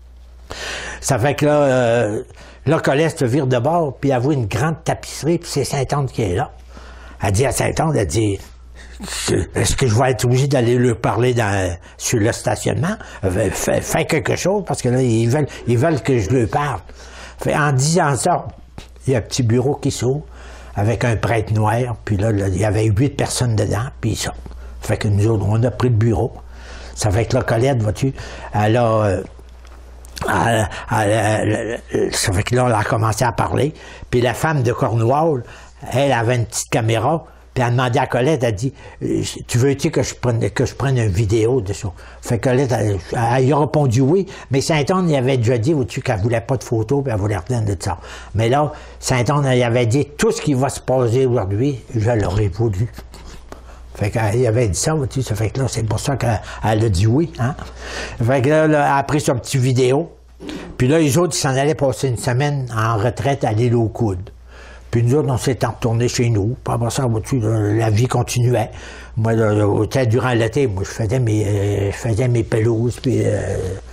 [SPEAKER 2] Ça fait que là, euh, là, Colette se vire de bord, puis elle voit une grande tapisserie, puis c'est Sainte-Anne qui est là. Elle dit à Sainte-Anne, elle dit, est-ce que je vais être obligé d'aller leur parler dans, sur le stationnement? Fais, fais quelque chose, parce que là, ils veulent, ils veulent que je leur parle. Fait, en disant ça, il y a un petit bureau qui s'ouvre, avec un prêtre noir, puis là, là, il y avait huit personnes dedans, puis ça. Fait que nous autres, on a pris le bureau. Ça fait que là, Colette, vois-tu, elle a... Euh, Elle, elle, elle, ça fait que là, on a commencé à parler. Puis la femme de Cornwall, elle avait une petite caméra, puis elle a demandé à Colette, elle dit, tu veux-tu que je prenne, que je prenne une vidéo de ça? Fait que Colette, elle, elle a répondu oui, mais Sainte-Anne, il avait déjà dit au-dessus qu'elle voulait pas de photos, puis elle voulait rien de ça. Mais là, Sainte-Anne, elle avait dit, tout ce qui va se passer aujourd'hui, je l'aurais voulu. Fait qu'elle avait dit ça, vois-tu, ça fait que là, c'est pour ça qu'elle a dit oui, hein. Fait que là, là, elle a pris son petit vidéo. Puis là, les autres, ils s'en allaient passer une semaine en retraite à l'île aux Coudes. Puis nous autres, on s'est retournés chez nous. Puis après ça, vois-tu, la vie continuait. Moi, là, là, durant l'été, moi, je faisais mes, euh, je faisais mes pelouses, puis euh,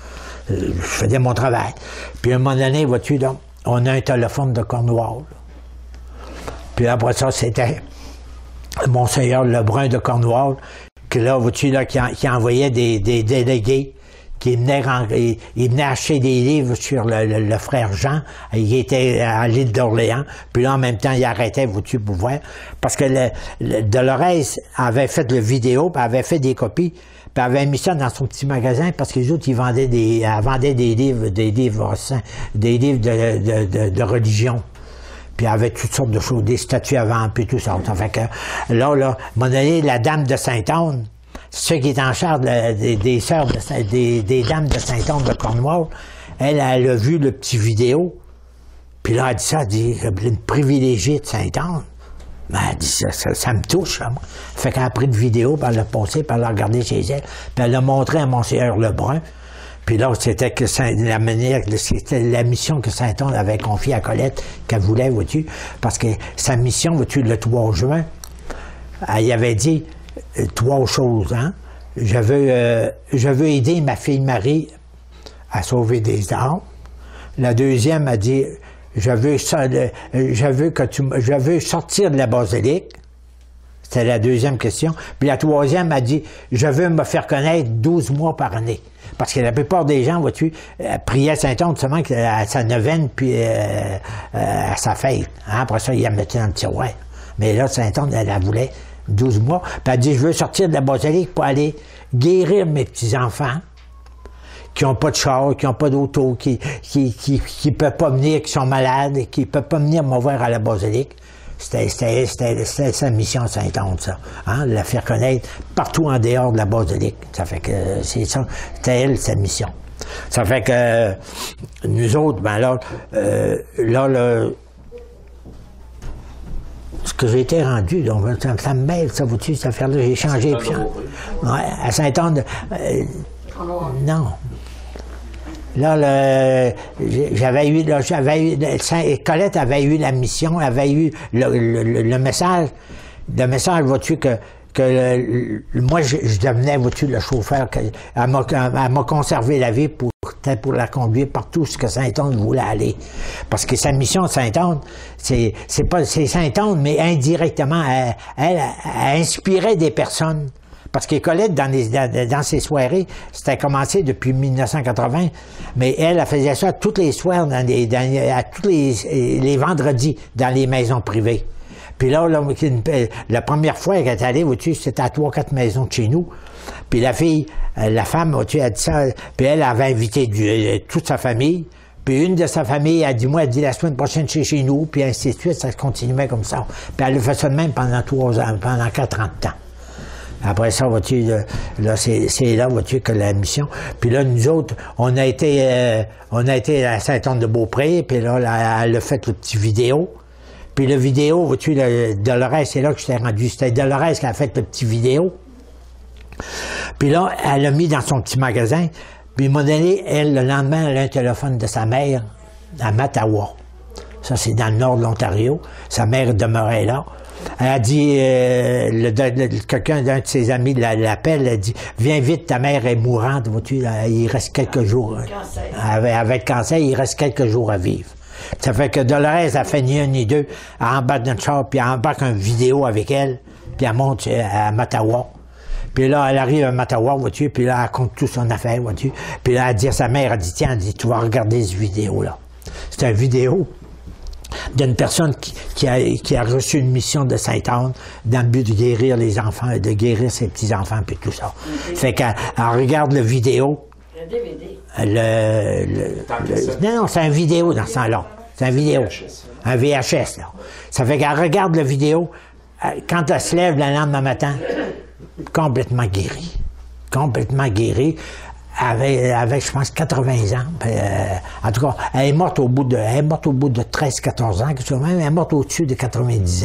[SPEAKER 2] je faisais mon travail. Puis à un moment donné, vois-tu, là, on a un téléphone de Cornwall. Puis après ça, c'était Monseigneur Lebrun de Cornwall, que là, vois-tu, là, qui, en, qui envoyait des, des délégués qui venaient, il, il venait acheter des livres sur le, le, le frère Jean. Il était à l'île d'Orléans. Puis là, en même temps, il arrêtait, vous-tu, pour voir. Parce que le, le Dolores avait fait le vidéo, puis avait fait des copies, puis avait mis ça dans son petit magasin, parce que les autres, ils vendaient des, ils vendaient des livres, des livres saints, des livres de, de, de, de religion. Puis il y avait toutes sortes de choses, des statues avant, puis tout ça. Ça fait que là, là, à un moment donné, la dame de Sainte-Anne, ceux qui est en charge de, des, des sœurs, de, des, des dames de Sainte-Anne de Cornwall, elle, elle a vu le petit vidéo, puis là, elle dit ça, elle dit, une privilégiée de Sainte-Anne. Ben, elle dit, ça, ça, ça me touche, hein, moi. Fait qu'elle a pris une vidéo, puis elle l'a passée, puis elle l'a regardée chez elle, puis elle l'a montré à Monseigneur Lebrun. Puis là, c'était que Saint, la manière, c'était la mission que Sainte-Anne avait confiée à Colette, qu'elle voulait, vois-tu, parce que sa mission, vois-tu, le trois juin, elle y avait dit trois choses, hein. Je veux, euh, je veux aider ma fille Marie à sauver des âmes. La deuxième a dit, je veux, je veux que tu, je veux sortir de la basilique. C'était la deuxième question. Puis la troisième a dit, je veux me faire connaître douze mois par année. Parce que la plupart des gens, vois-tu, priaient Saint-Anne seulement à sa neuvaine, puis euh, euh, à sa fête. Hein? Après ça, il la mettait dans le tiroir. Mais là, Saint-Anne, elle la voulait douze mois. Puis elle dit, je veux sortir de la basilique pour aller guérir mes petits-enfants qui n'ont pas de char, qui n'ont pas d'auto, qui qui, qui qui peuvent pas venir, qui sont malades, qui peuvent pas venir me voir à la basilique. C'était, c'était, c'était, c'était sa mission Sainte-Anne, ça. Hein, la faire connaître partout en dehors de la basilique. Ça fait que c'est ça. C'était elle, sa mission. Ça fait que euh, nous autres, ben là, euh, là, le, ce que j'ai été rendu, donc ça, ça me mêle, ça, vous-tu, cette affaire-là, j'ai changé. Puis, ouais, à Sainte-Anne, euh, non. Là, le, j'avais eu, là, j'avais eu, Colette avait eu la mission, avait eu le, le, le message, le message, vois-tu, que, que le, moi, je, je devenais, vois-tu, le chauffeur, que, elle m'a, elle m'a conservé la vie pour, pour la conduire partout ce que Sainte-Anne voulait aller. Parce que sa mission, Sainte-Anne, c'est, c'est pas, c'est Sainte-Anne, mais indirectement, elle, elle, elle inspirait des personnes. Parce que Colette, dans, les, dans, dans ses soirées, c'était commencé depuis mille neuf cent quatre-vingts, mais elle, elle faisait ça tous les soirs, dans les, dans, à tous les, les vendredis, dans les maisons privées. Puis là, là une, la première fois qu'elle est allée, vois-tu, c'était à trois, quatre maisons de chez nous. Puis la fille, la femme, vois-tu, elle a dit ça, puis elle avait invité du, toute sa famille. Puis une de sa famille a dit, moi, elle dit la semaine prochaine chez chez nous, puis ainsi de suite, ça continuait comme ça. Puis elle a fait ça de même pendant trois ans, pendant quatre ans de temps. Après ça, vois-tu, là, c'est, c'est là, vois-tu, que la mission. Puis là, nous autres, on a été, euh, on a été à Saint-Anne-de-Beaupré, puis là, là, elle a fait le petit vidéo. Puis le vidéo, vois-tu, le, Dolores, c'est là que je t'ai rendu. C'était Dolores qui a fait le petit vidéo. Puis là, elle l'a mis dans son petit magasin. Puis à un moment donné, elle, le lendemain, elle a un téléphone de sa mère à Mattawa. Ça, c'est dans le nord de l'Ontario. Sa mère demeurait là. Elle a dit, euh, le, le, quelqu'un d'un de ses amis l'appelle, elle a dit, viens vite, ta mère est mourante, vois-tu, il reste quelques jours. Avec, avec cancer, il reste quelques jours à vivre. Ça fait que Dolores a fait ni un ni deux, elle embarque dans le char, puis elle embarque une vidéo avec elle, puis elle monte à Mattawa. Puis là, elle arrive à Mattawa, vois-tu, puis là, elle raconte toute son affaire, vois-tu. Puis là, elle dit à sa mère, elle dit, tiens, elle dit, tu vas regarder cette vidéo-là. C'est une vidéo d'une personne qui, qui, a, qui a reçu une mission de Sainte-Anne dans le but de guérir les enfants, de guérir ses petits-enfants, puis tout ça. Okay. Fait qu'elle elle regarde la vidéo. Le D V D. Le, le, le, non, non, c'est un vidéo dans ce temps-là. C'est un vidéo. Un V H S, là. Ça fait qu'elle regarde la vidéo. Quand elle se lève le lendemain matin, complètement guérie. Complètement guérie. Avec, avec, je pense, quatre-vingts ans. Euh, en tout cas, elle est morte au bout de, elle est morte au bout de treize, quatorze ans, quelque chose même. Elle est morte au-dessus de quatre-vingt-dix ans.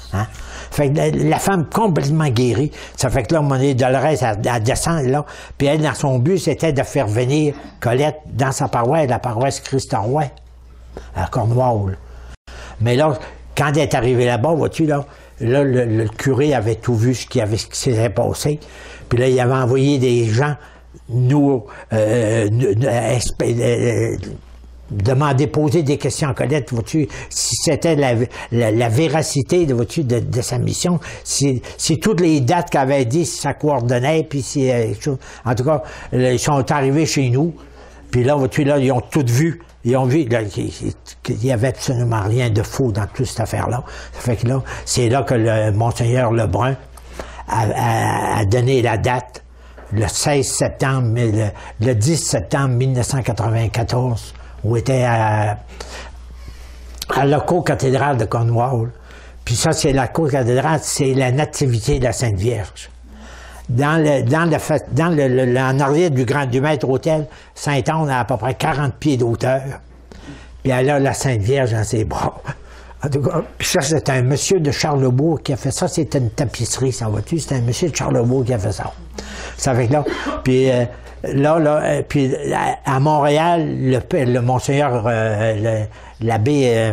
[SPEAKER 2] Hein? Fait que la, la femme complètement guérie. Ça fait que là, à un moment donné, Dolores, elle, elle descend là. Puis elle, dans son but, c'était de faire venir Colette dans sa paroisse, la paroisse Christ-Roi, à Cornwall. Mais là, quand elle est arrivée là-bas, vois-tu, là, là le, le curé avait tout vu ce qui, avait, ce qui s'était passé. Puis là, il avait envoyé des gens nous, euh, nous euh, euh, demander, poser des questions à Colette, vois-tu, si c'était la, la, la véracité de, vois-tu, de, de sa mission, si, si toutes les dates qu'elle avait dit, si ça coordonnait, puis si, euh, en tout cas, ils sont arrivés chez nous, puis là, vois-tu, là, ils ont tout vu. Ils ont vu qu'il n'y avait absolument rien de faux dans toute cette affaire-là. Ça fait que là, c'est là que le Monseigneur Lebrun a, a, a donné la date, le seize septembre, le, le dix septembre mille neuf cent quatre-vingt-quatorze, où était à, à la cour cathédrale de Cornwall. Puis ça, c'est la cour cathédrale, c'est la nativité de la Sainte Vierge. Dans le, dans le, dans le, le, en arrière du grand, du maître-autel, Sainte-Anne a à peu près quarante pieds d'auteur. Puis elle a la Sainte Vierge dans ses bras. En tout cas, puis ça, c'est un monsieur de Charlebourg qui a fait ça. C'était une tapisserie, ça va-tu? C'était un monsieur de Charlebourg qui a fait ça. Ça fait que là, puis euh, là, là, euh, puis à Montréal, le, le Monseigneur, euh, l'abbé, euh,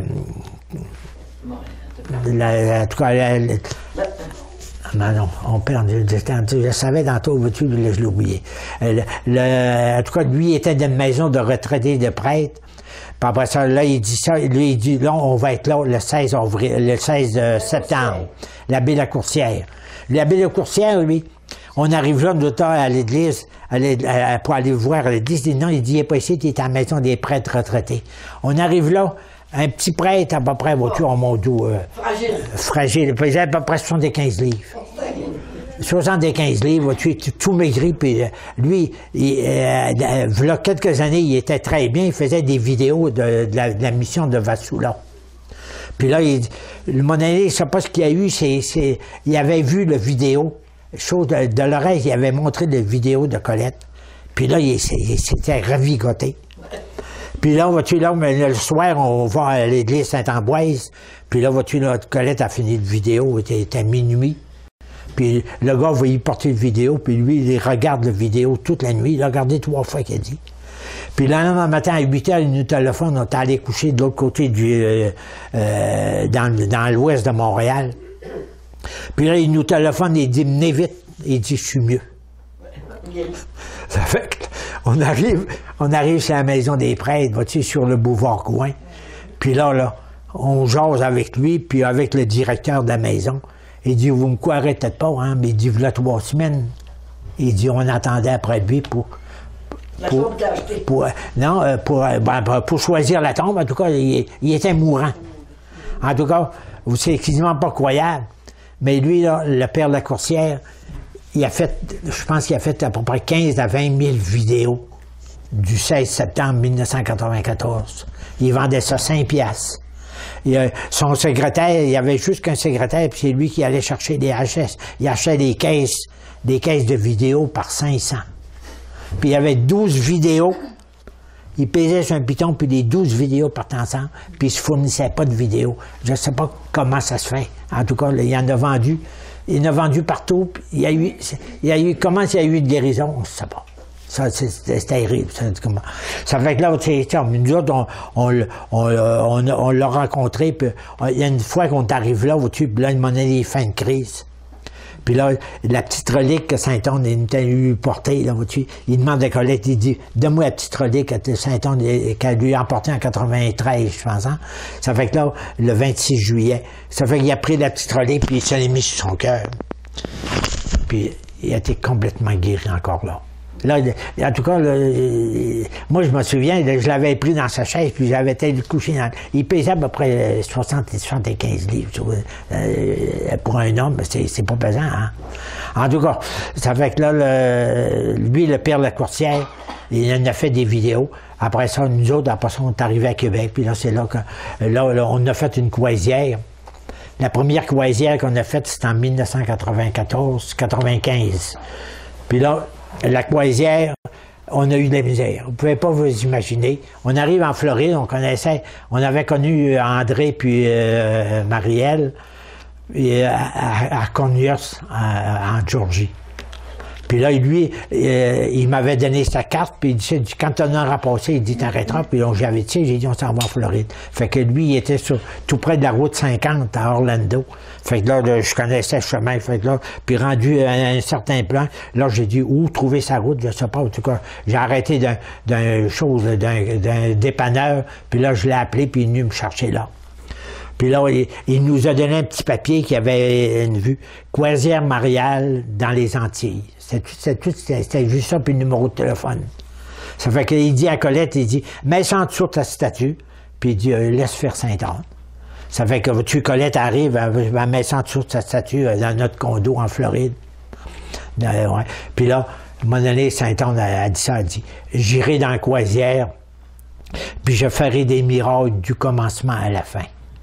[SPEAKER 2] en tout cas, la, la, non, non, on perd, je, je le savais tantôt, veux-tu, je l'ai oublié. Le, le, en tout cas, lui, il était dans une maison de retraités de prêtres. Puis après ça, là, il dit ça, lui, il dit, là, on va être là le seize avril, le seize septembre, l'abbé Lacourcière. L'abbé Lacourcière, lui, on arrive là, nous, à l'église, pour aller voir l'église, il dit non, il dit, il n'est pas ici, il est à la maison des prêtres retraités. On arrive là, un petit prêtre à peu près, vois-tu, en mon dos, euh, fragile. Fragile. Il faisait à peu près soixante-quinze livres. soixante-quinze livres, vois-tu, tout maigri, puis euh, lui, il, euh, il y a quelques années, il était très bien, il faisait des vidéos de, de, la, de la mission de Vassoulan. Puis là, il, le monnaie, je ne sais pas ce qu'il y a eu, c'est, c'est, il avait vu le vidéo, chose de, de l'oreille, il avait montré la vidéo de Colette. Puis là, il, il s'était ravigoté. Puis là, vois-tu, là, mais le soir, on va à l'église Saint-Ambroise. Puis là, vois-tu, là, Colette a fini de vidéo, il était à minuit. Puis le gars va y porter le vidéo, puis lui, il regarde le vidéo toute la nuit. Il a regardé trois fois qu'il a dit. Puis le lendemain matin, à huit heures, il nous téléphone, on est allé coucher de l'autre côté du... Euh, euh, dans, dans l'ouest de Montréal. Puis là, il nous téléphone, il dit, venez vite. Il dit, je suis mieux. Ça fait qu'on arrive, on arrive sur la maison des prêtres, vois-tu, sur le boulevard Gouin. Puis là, là, on jase avec lui, puis avec le directeur de la maison. Il dit, vous me croirez peut-être pas, hein, mais il dit, voilà trois semaines. Il dit, on attendait après lui pour... pour, pour, pour non, pour, ben, pour choisir la tombe. En tout cas, il, il était mourant. En tout cas, c'est quasiment pas croyable. Mais lui, là, le père Lacourcière, il a fait, je pense qu'il a fait à peu près quinze à vingt mille vidéos du seize septembre mille neuf cent quatre-vingt-quatorze. Il vendait ça cinq piastres. Il, son secrétaire, il y avait juste qu'un secrétaire, puis c'est lui qui allait chercher des H S. Il achetait des caisses, des caisses de vidéos par cinq cents. Puis il y avait douze vidéos. Il pesait sur un piton, puis les douze vidéos partent ensemble, puis il ne se fournissait pas de vidéos. Je ne sais pas comment ça se fait. En tout cas, là, il en a vendu. Il en a vendu partout. Puis il y a eu, il y a eu, comment il y a eu de guérison, on ne sait pas. Ça, c'est terrible. Ça, ça fait que là, nous autres, on, on, on, on, on l'a rencontré, puis il y a une fois qu'on arrive là, au-dessus, puis là, il m'en a des fins de crise. Puis là, la petite relique que Saint-Anne a eu portée, là, vois-tu, il demande à Colette, il dit, donne-moi la petite relique que Saint-Anne qu'elle lui a emportée en quatre-vingt-treize, je pense, hein? Ça fait que là, le vingt-six juillet, ça fait qu'il a pris la petite relique, puis il se l'est mis sur son cœur. Puis il a été complètement guéri encore là. Là, en tout cas, là, moi, je me souviens, là, je l'avais pris dans sa chaise, puis j'avais été couché dans... Il pesait à peu près soixante à soixante-quinze livres. Euh, pour un homme, c'est pas pesant, hein? En tout cas, ça fait que là, le, lui, le père Lacourcière, il en a fait des vidéos. Après ça, nous autres, après ça, on est arrivés à Québec, puis là, c'est là que... Là, là, on a fait une croisière. La première croisière qu'on a faite, c'était en mille neuf cent quatre-vingt-quatorze quatre-vingt-quinze. Puis là, la croisière, on a eu de la misère. Vous ne pouvez pas vous imaginer. On arrive en Floride, on connaissait, on avait connu André puis euh, Marielle. et à, à, à Conyers, en Georgie. Puis là, lui, euh, il m'avait donné sa carte, puis il dit, quand t'en auras passé, il dit, t'arrêteras. Puis donc, j'avais dit, j'ai dit, on s'en va en Floride. Fait que lui, il était sur, tout près de la route cinquante à Orlando. Fait que là, là je connaissais le chemin. Fait que là, puis rendu à un certain plan, là, j'ai dit, où trouver sa route, je sais pas. En tout cas, j'ai arrêté d'un, d'un chose, d'un, d'un dépanneur, puis là, je l'ai appelé, puis il est venu me chercher là. Puis là, il, il nous a donné un petit papier qui avait une vue. Croisière mariale dans les Antilles. C'était juste ça, puis le numéro de téléphone. Ça fait qu'il dit à Colette, il dit, mets ça en dessous de ta statue, puis il dit, euh, laisse faire Sainte-Anne. Ça fait que tu, Colette arrive, elle va mettre ça en dessous de sa statue dans notre condo en Floride. Euh, ouais. Puis là, à un moment donné, Sainte-Anne a, a dit ça, elle a dit, j'irai dans la croisière, puis je ferai des miracles du commencement à la fin.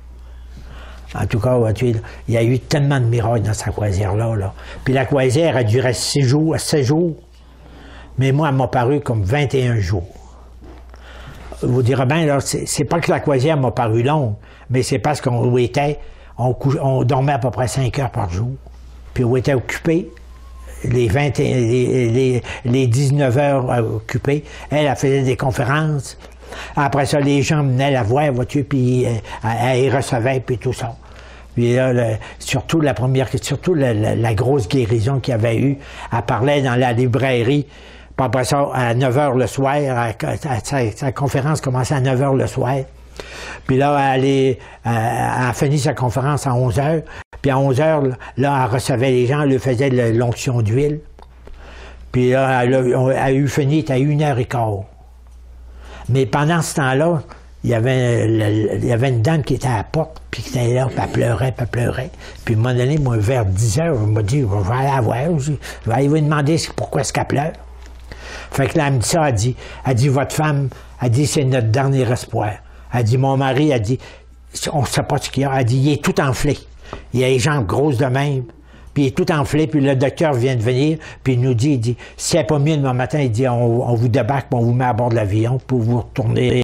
[SPEAKER 2] En tout cas, il y a eu tellement de miracles dans sa croisière-là. Là. Puis la croisière a duré six jours, sept jours, mais moi, elle m'a paru comme vingt et un jours. Vous direz bien, là, c'est pas que la croisière m'a paru longue, mais c'est parce qu'on était, on, on dormait à peu près cinq heures par jour. Puis on était occupés, les, vingt, les, les, les dix-neuf heures occupées. Elle, elle faisait des conférences. Après ça, les gens venaient la voir, vois-tu, puis euh, elle, elle recevait, puis tout ça. Puis là, le, surtout la première, surtout la, la, la grosse guérison qu'il y avait eu, elle parlait dans la librairie, puis après ça, à neuf heures le soir, à, à, sa, sa conférence commençait à neuf heures le soir. Puis là, elle, est, elle, elle a fini sa conférence à onze heures, puis à onze heures, là, elle recevait les gens, elle lui faisait de l'onction d'huile. Puis là, elle a, elle a eu fini à une heure et quart. Mais pendant ce temps-là, il y avait, il y avait une dame qui était à la porte, puis qui était là, puis elle pleurait, puis elle pleurait. Puis à un moment donné, moi, vers dix heures, elle m'a dit, je vais aller la voir, je vais aller lui demander pourquoi est-ce qu'elle pleure. Fait que là, elle me dit ça, elle dit, elle dit, votre femme, elle dit, c'est notre dernier espoir. Elle dit, mon mari, elle dit, on ne sait pas ce qu'il y a. Elle dit, il est tout enflé. Il a les jambes grosses de même. Puis il est tout enflé, puis le docteur vient de venir, puis il nous dit, il dit, si c'est pas mieux demain matin, il dit, on, on vous débarque, on vous met à bord de l'avion pour vous retourner,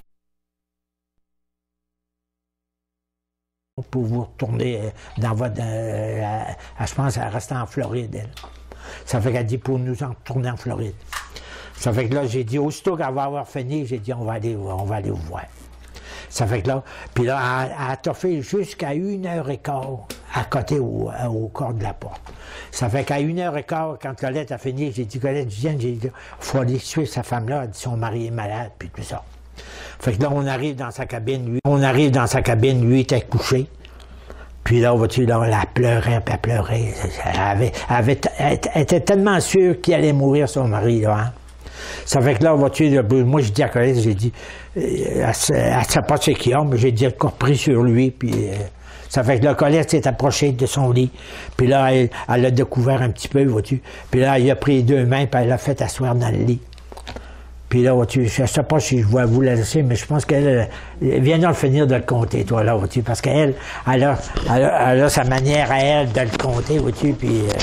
[SPEAKER 2] pour vous retourner dans votre, euh, à, à, je pense, elle restait en Floride, elle. Ça fait qu'elle dit, pour nous en retourner en Floride. Ça fait que là, j'ai dit, aussitôt qu'elle va avoir fini, j'ai dit, on va aller, on va aller vous voir. Ça fait que là, puis là, elle, elle a toffé jusqu'à une heure et quart à côté au, au corps de la porte. Ça fait qu'à une heure et quart, quand Colette a fini, j'ai dit, Colette, viens, j'ai dit, il faut aller suivre sa femme-là, elle dit, son mari est malade, puis tout ça. Fait que là, on arrive dans sa cabine, lui, on arrive dans sa cabine, lui était couché. Puis là, vois-tu, là, elle pleurait, puis elle pleurait. Elle, avait, elle, avait, elle était tellement sûre qu'il allait mourir, son mari, là, hein. Ça fait que là, vois-tu, moi, je dis à Colette, j'ai dit, elle ne sait pas ce qu'il y a, mais j'ai dit, elle a repris sur lui, puis euh, ça fait que là, Colette s'est approchée de son lit, puis là, elle, elle a découvert un petit peu, vois-tu, puis là, elle a pris les deux mains, puis elle l'a fait asseoir dans le lit. Puis là, vois-tu, je ne sais pas si je vais vous la laisser, mais je pense qu'elle vient de le finir de le compter, toi, là, vois-tu, parce qu'elle, elle a, elle, a, elle a sa manière à elle de le compter, vois-tu, puis... Euh,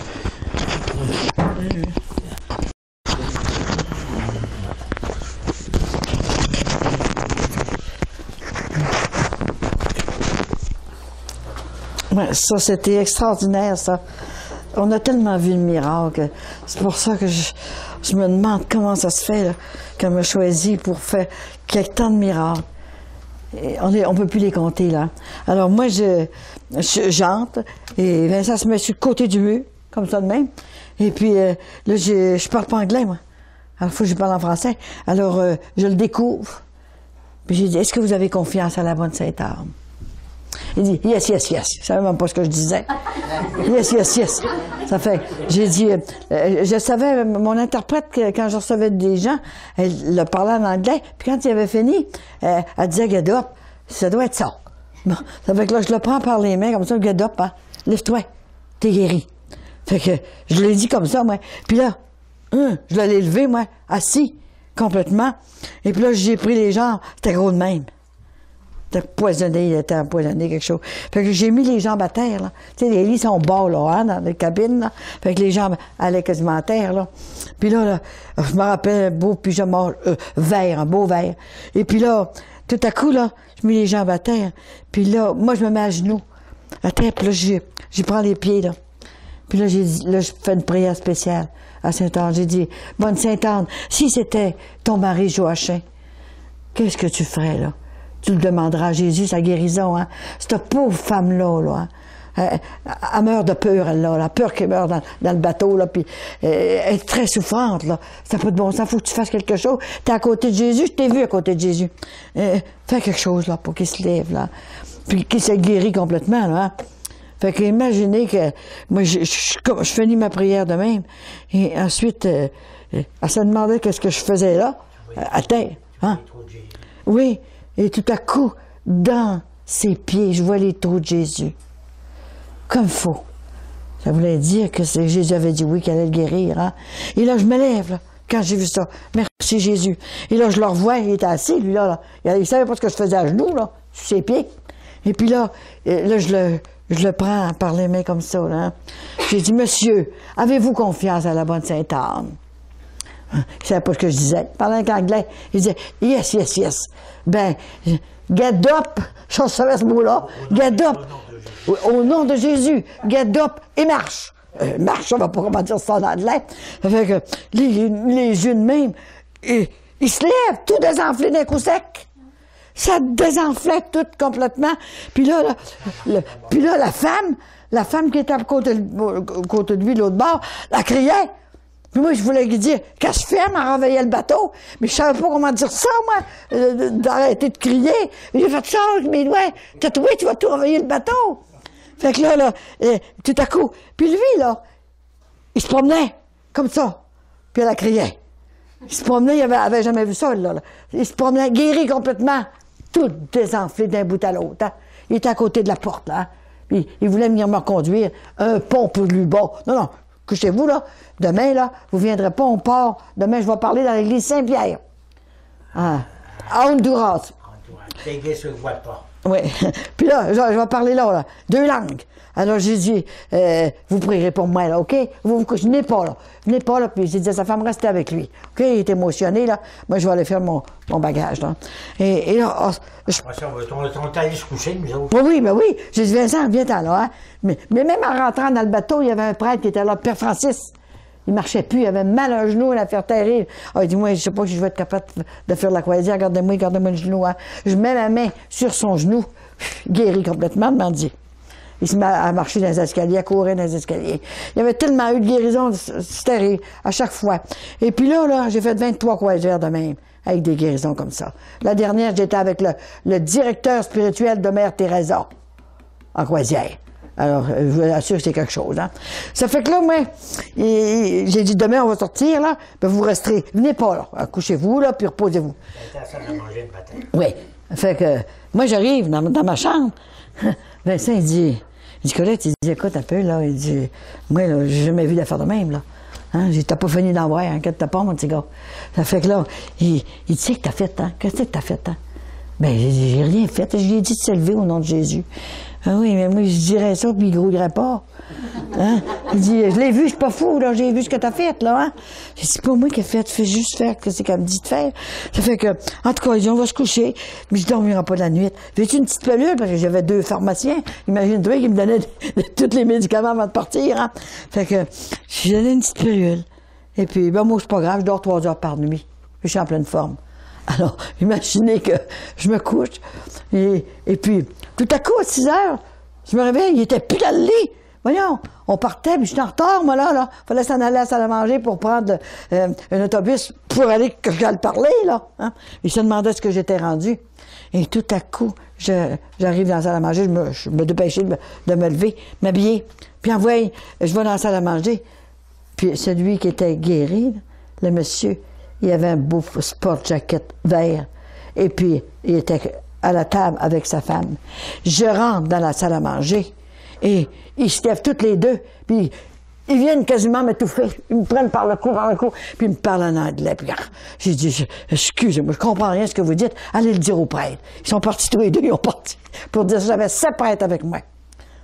[SPEAKER 1] Ouais, ça, c'était extraordinaire, ça. On a tellement vu le miracle. C'est pour ça que je, je me demande comment ça se fait qu'elle m'a choisi pour faire quelque tant de miracles. Et on ne peut plus les compter, là. Alors moi, je, je j'entre, et Vincent se met sur le côté du mur, comme ça de même. Et puis euh, là, je je parle pas anglais, moi. Alors, il faut que je parle en français. Alors, euh, je le découvre. Puis j'ai dit, est-ce que vous avez confiance à la bonne Sainte-Anne? Il dit, yes, yes, yes. Je savais même pas ce que je disais. Yes, yes, yes. Ça fait, j'ai dit, euh, je savais, mon interprète, quand je recevais des gens, elle le parlait en anglais, puis quand il avait fini, euh, elle disait, get up, ça doit être ça. Bon, ça fait que là, je le prends par les mains, comme ça, get up, hein. Lève-toi, t'es guéri. Fait que, je l'ai dit comme ça, moi. Puis là, hein, je l'ai levé, moi, assis, complètement. Et puis là, j'ai pris les jambes, c'était gros de même. C'était poisonné, il était empoisonné, quelque chose. Fait que j'ai mis les jambes à terre, là. Tu sais, les lits sont bas, là, hein, dans les cabines, là. Fait que les jambes allaient quasiment à terre, là. Puis là, là je me rappelle un beau pyjama euh, vert, un beau vert. Et puis là, tout à coup, là, je mets les jambes à terre. Puis là, moi, je me mets à genoux. attends, puis là, j'y j'y prends les pieds, là. Puis là, j'ai dit, là, je fais une prière spéciale à Sainte-Anne. J'ai dit, bonne Sainte-Anne, si c'était ton mari Joachim, qu'est-ce que tu ferais, là? Tu le demanderas à Jésus, sa guérison, hein? Cette pauvre femme-là, là, hein? Elle, elle meurt de peur, elle, là, la peur qu'elle meurt dans, dans le bateau, là, puis euh, elle est très souffrante, là. Ça n'a pas de bon sens, faut que tu fasses quelque chose. T'es à côté de Jésus, je t'ai vu à côté de Jésus. Euh, fais quelque chose, là, pour qu'il se lève, là. Puis qu'il se guérit complètement, là, hein? Fait que imaginez que moi, je, je, je, je finis ma prière de même. Et ensuite, euh, elle se demandait qu'est-ce que je faisais là, à terre. Hein? Oui. Et tout à coup, dans ses pieds, je vois les trous de Jésus. Comme faux. Ça voulait dire que Jésus avait dit oui, qu'il allait le guérir. Hein? Et là, je me lève, là, quand j'ai vu ça. Merci Jésus. Et là, je le revois, il était assis, lui, là. là. Il savait pas ce que je faisais à genoux, là, sur ses pieds. Et puis là, là, je le... Je le prends par les mains comme ça, là. J'ai dit, monsieur, avez-vous confiance à la bonne Sainte-Anne? Il ne savait pas ce que je disais. Il parlait avec l'anglais. Il disait, yes, yes, yes. Ben, get up, je savais ce mot-là. Get up. Au nom de Jésus. Get up et marche. Euh, marche, on ne va pas comment dire ça en anglais. Fait que les, les yeux de même, et, il se lève, tout désenflé d'un coup sec. Ça désenflait tout complètement. Puis là, là, le, puis là, la femme, la femme qui était à côté de, côté de lui, l'autre bord, elle criait. Puis moi, je voulais lui dire, qu'est-ce que je fais? Elle m'a renvoyé le bateau. Mais je savais pas comment dire ça, moi, euh, d'arrêter de crier. J'ai fait ça avec mes doigts. Tatoué, tu vas tout renvoyer le bateau. Fait que là, là, euh, tout à coup. Puis lui, là, il se promenait, comme ça. Puis elle a crié. Il se promenait, il avait, avait jamais vu ça, là, là. Il se promenait, guéri complètement. Tout désenflé d'un bout à l'autre. Hein. Il était à côté de la porte, là. Hein. Puis, il voulait venir me reconduire. Un pont pour lui bas. Non, non, couchez-vous, là. Demain, là, vous ne viendrez pas, on part. Demain, je vais parler dans l'église Saint-Pierre. Ah, à Honduras.
[SPEAKER 2] L'église ne voit pas.
[SPEAKER 1] Oui. Puis là, je, je vais parler là, là. Deux langues. Alors, j'ai dit, euh, vous prierez pour moi, là, OK? Vous vous couchez, venez pas, là. Venez pas, là. Puis j'ai dit à sa femme, restez avec lui. OK? Il est émotionné, là. Moi, je vais aller faire mon, mon bagage, là. Et, et là, oh, je...
[SPEAKER 2] Après ça, on est allé se coucher, nous autres.
[SPEAKER 1] Oui, oui, mais oui. J'ai dit, Vincent, viens-t'en, là, hein? Mais, mais même en rentrant dans le bateau, il y avait un prêtre qui était là, Père Francis. Il marchait plus, il avait mal à un genou, une affaire terrible. Ah, il dit, moi, je sais pas si je vais être capable de faire la croisière. Regardez-moi, regardez-moi le genou, hein? Je mets ma main sur son genou, guéri complètement, m'a dit. Il se met à marcher dans les escaliers, à courir dans les escaliers. Il y avait tellement eu de guérison, c'était terrible, à chaque fois. Et puis là, là, j'ai fait vingt-trois croisières de même, avec des guérisons comme ça. La dernière, j'étais avec le, le directeur spirituel de Mère Teresa, en croisière. Alors, je vous assure que c'est quelque chose, hein. Ça fait que là, moi, j'ai dit, demain, on va sortir, là, ben vous resterez. Venez pas, là. Couchez-vous, là, puis reposez-vous. Oui. Fait que, moi, j'arrive dans, dans ma chambre. Vincent, il dit, il dit, Colette, il dit, écoute un peu, là, il dit, moi, là, j'ai jamais vu d'affaire de même, là. Hein? J'ai dit, t'as pas fini d'en voir, hein, t'as pas, mon petit gars. Ça fait que là, il, il dit, qu'est-ce que t'as fait, hein? Qu'est-ce que t'as fait, hein? Ben, j'ai rien fait. Je lui ai dit de s'élever au nom de Jésus. Ah oui, mais moi, je dirais ça, puis il grouillerait pas. Hein? Il dit, je l'ai vu, je suis pas fou, là, j'ai vu ce que t'as fait, là, hein? J'ai dit, c'est pas moi qui ai fait, fais juste faire ce que c'est qu'elle me dit de faire. Ça fait que, en tout cas, il dit, on va se coucher, mais je dormirai pas la nuit. Veux-tu une petite pelule? Parce que j'avais deux pharmaciens. Imagine-toi qu'ils me donnaient tous les médicaments avant de partir, hein? Fait que, j'ai donné une petite pelule. Et puis, ben, moi, c'est pas grave, je dors trois heures par nuit. Je suis en pleine forme. Alors, imaginez que je me couche, et, et puis, tout à coup, à six heures, je me réveille, il était plus dans le lit. Voyons, on partait, puis j'étais en retard, moi, là, là. Fallait s'en aller à la salle à manger pour prendre euh, un autobus pour aller que j'allais parler, là. Hein? Il se demandait ce que j'étais rendu. Et tout à coup, j'arrive dans la salle à manger, je me, je me dépêchais de me, de me lever, m'habiller. Puis, en voyant, je vais dans la salle à manger. Puis, celui qui était guéri, le monsieur, il avait un beau sport jacket vert. Et puis, il était à la table avec sa femme. Je rentre dans la salle à manger et ils se lèvent toutes les deux. Puis, ils viennent quasiment m'étouffer. Ils me prennent par le cou, par le cou, puis ils me parlent en anglais. Puis, j'ai dit, excusez-moi, je comprends rien ce que vous dites. Allez le dire au prêtre. Ils sont partis tous les deux, ils ont parti pour dire que j'avais sept prêtres avec moi.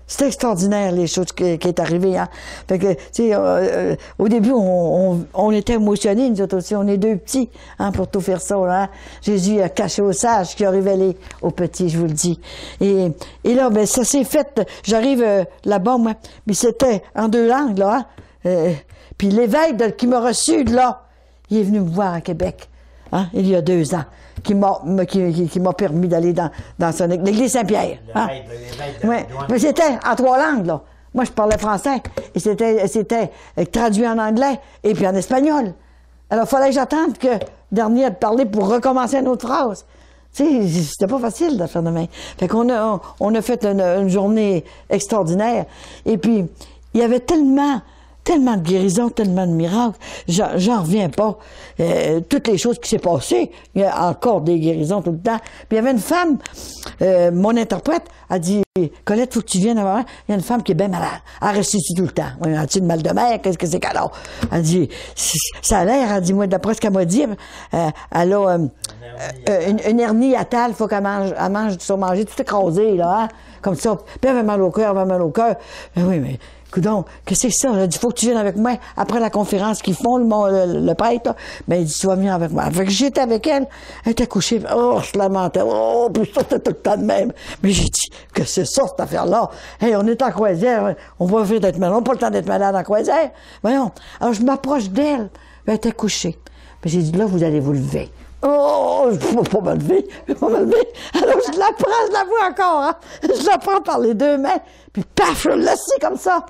[SPEAKER 1] C'est extraordinaire, les choses qui, qui est arrivées. Hein. Fait que, tu sais, euh, euh, au début, on, on, on était émotionnés, nous autres aussi. On est deux petits, hein, pour tout faire ça. Hein. Jésus a caché aux sages, qui a révélé aux petits, je vous le dis. Et, et là, ben, ça s'est fait. J'arrive euh, là-bas, moi. Mais c'était en deux langues, là. Hein. Euh, puis l'évêque de, qui m'a reçu, de là, il est venu me voir à Québec, hein, il y a deux ans. Qui m'a qui, qui, qui m'a permis d'aller dans, dans son l'église Saint-Pierre. Hein? Oui, mais c'était en trois langues, là. Moi, je parlais français, et c'était c'était traduit en anglais, et puis en espagnol. Alors, il fallait que j'attende que dernier de parler pour recommencer une autre phrase. Tu sais, c'était pas facile de faire de même. Fait qu'on a, on, on a fait une, une journée extraordinaire, et puis, il y avait tellement... tellement de guérisons, tellement de miracles, j'en reviens pas. Euh, toutes les choses qui s'est passées, il y a encore des guérisons tout le temps. Puis il y avait une femme, euh, mon interprète, a dit, Colette, faut que tu viennes avoir. Il y a une femme qui est bien malade. Elle reste ici tout le temps. Oui, a-t-il une mal de mer? Qu'est-ce que c'est qu'elle a? Elle dit, ça a l'air, elle dit, moi, d'après ce qu'elle m'a dit, euh, elle a euh, euh, une, une hernie atale, faut qu'elle mange, elle mange, sur manger tout écrasé, là, hein, comme ça. Puis elle avait mal au cœur, elle avait mal au cœur. Ben oui, mais coudonc, qu'est-ce que c'est ça? Il dit, faut que tu viennes avec moi après la conférence qu'ils font, le, le, le prêtre. Là. Ben, il dit, tu vas venir avec moi. Fait que j'étais avec elle, elle était couchée, oh, je lamentais, oh, puis ça, c'était tout le temps de même. Mais j'ai dit, que c'est ça, cette affaire-là? Hey, on est en croisière, on va faire d'être malade, on n'a pas le temps d'être malade en croisière. Voyons. Alors, je m'approche d'elle, elle était couchée. Puis j'ai dit, là, vous allez vous lever. Oh, je ne peux pas me lever, je ne peux pas me lever. Alors, je la prends, je la vois encore, hein. Je la prends par les deux mains, puis paf, je le laisse comme ça.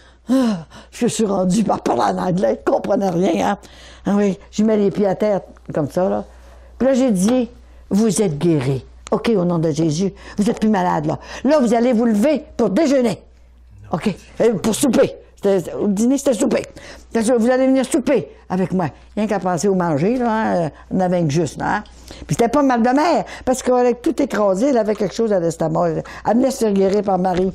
[SPEAKER 1] Ah, je suis rendu par parler en anglais, je ne comprenais rien, hein. Ah oui, je mets les pieds à terre, comme ça, là. Puis là, j'ai dit, vous êtes guéris. OK, au nom de Jésus, vous êtes plus malade, là. Là, vous allez vous lever pour déjeuner. OK, pour souper. Au dîner, c'était souper. Vous allez venir souper avec moi. Rien qu'à penser au manger, là, hein, on avait que juste, là. Hein? Puis c'était pas mal de mer, parce qu'avec tout écrasé, elle avait quelque chose à l'estomac. Elle venait se faire guérir par Marie.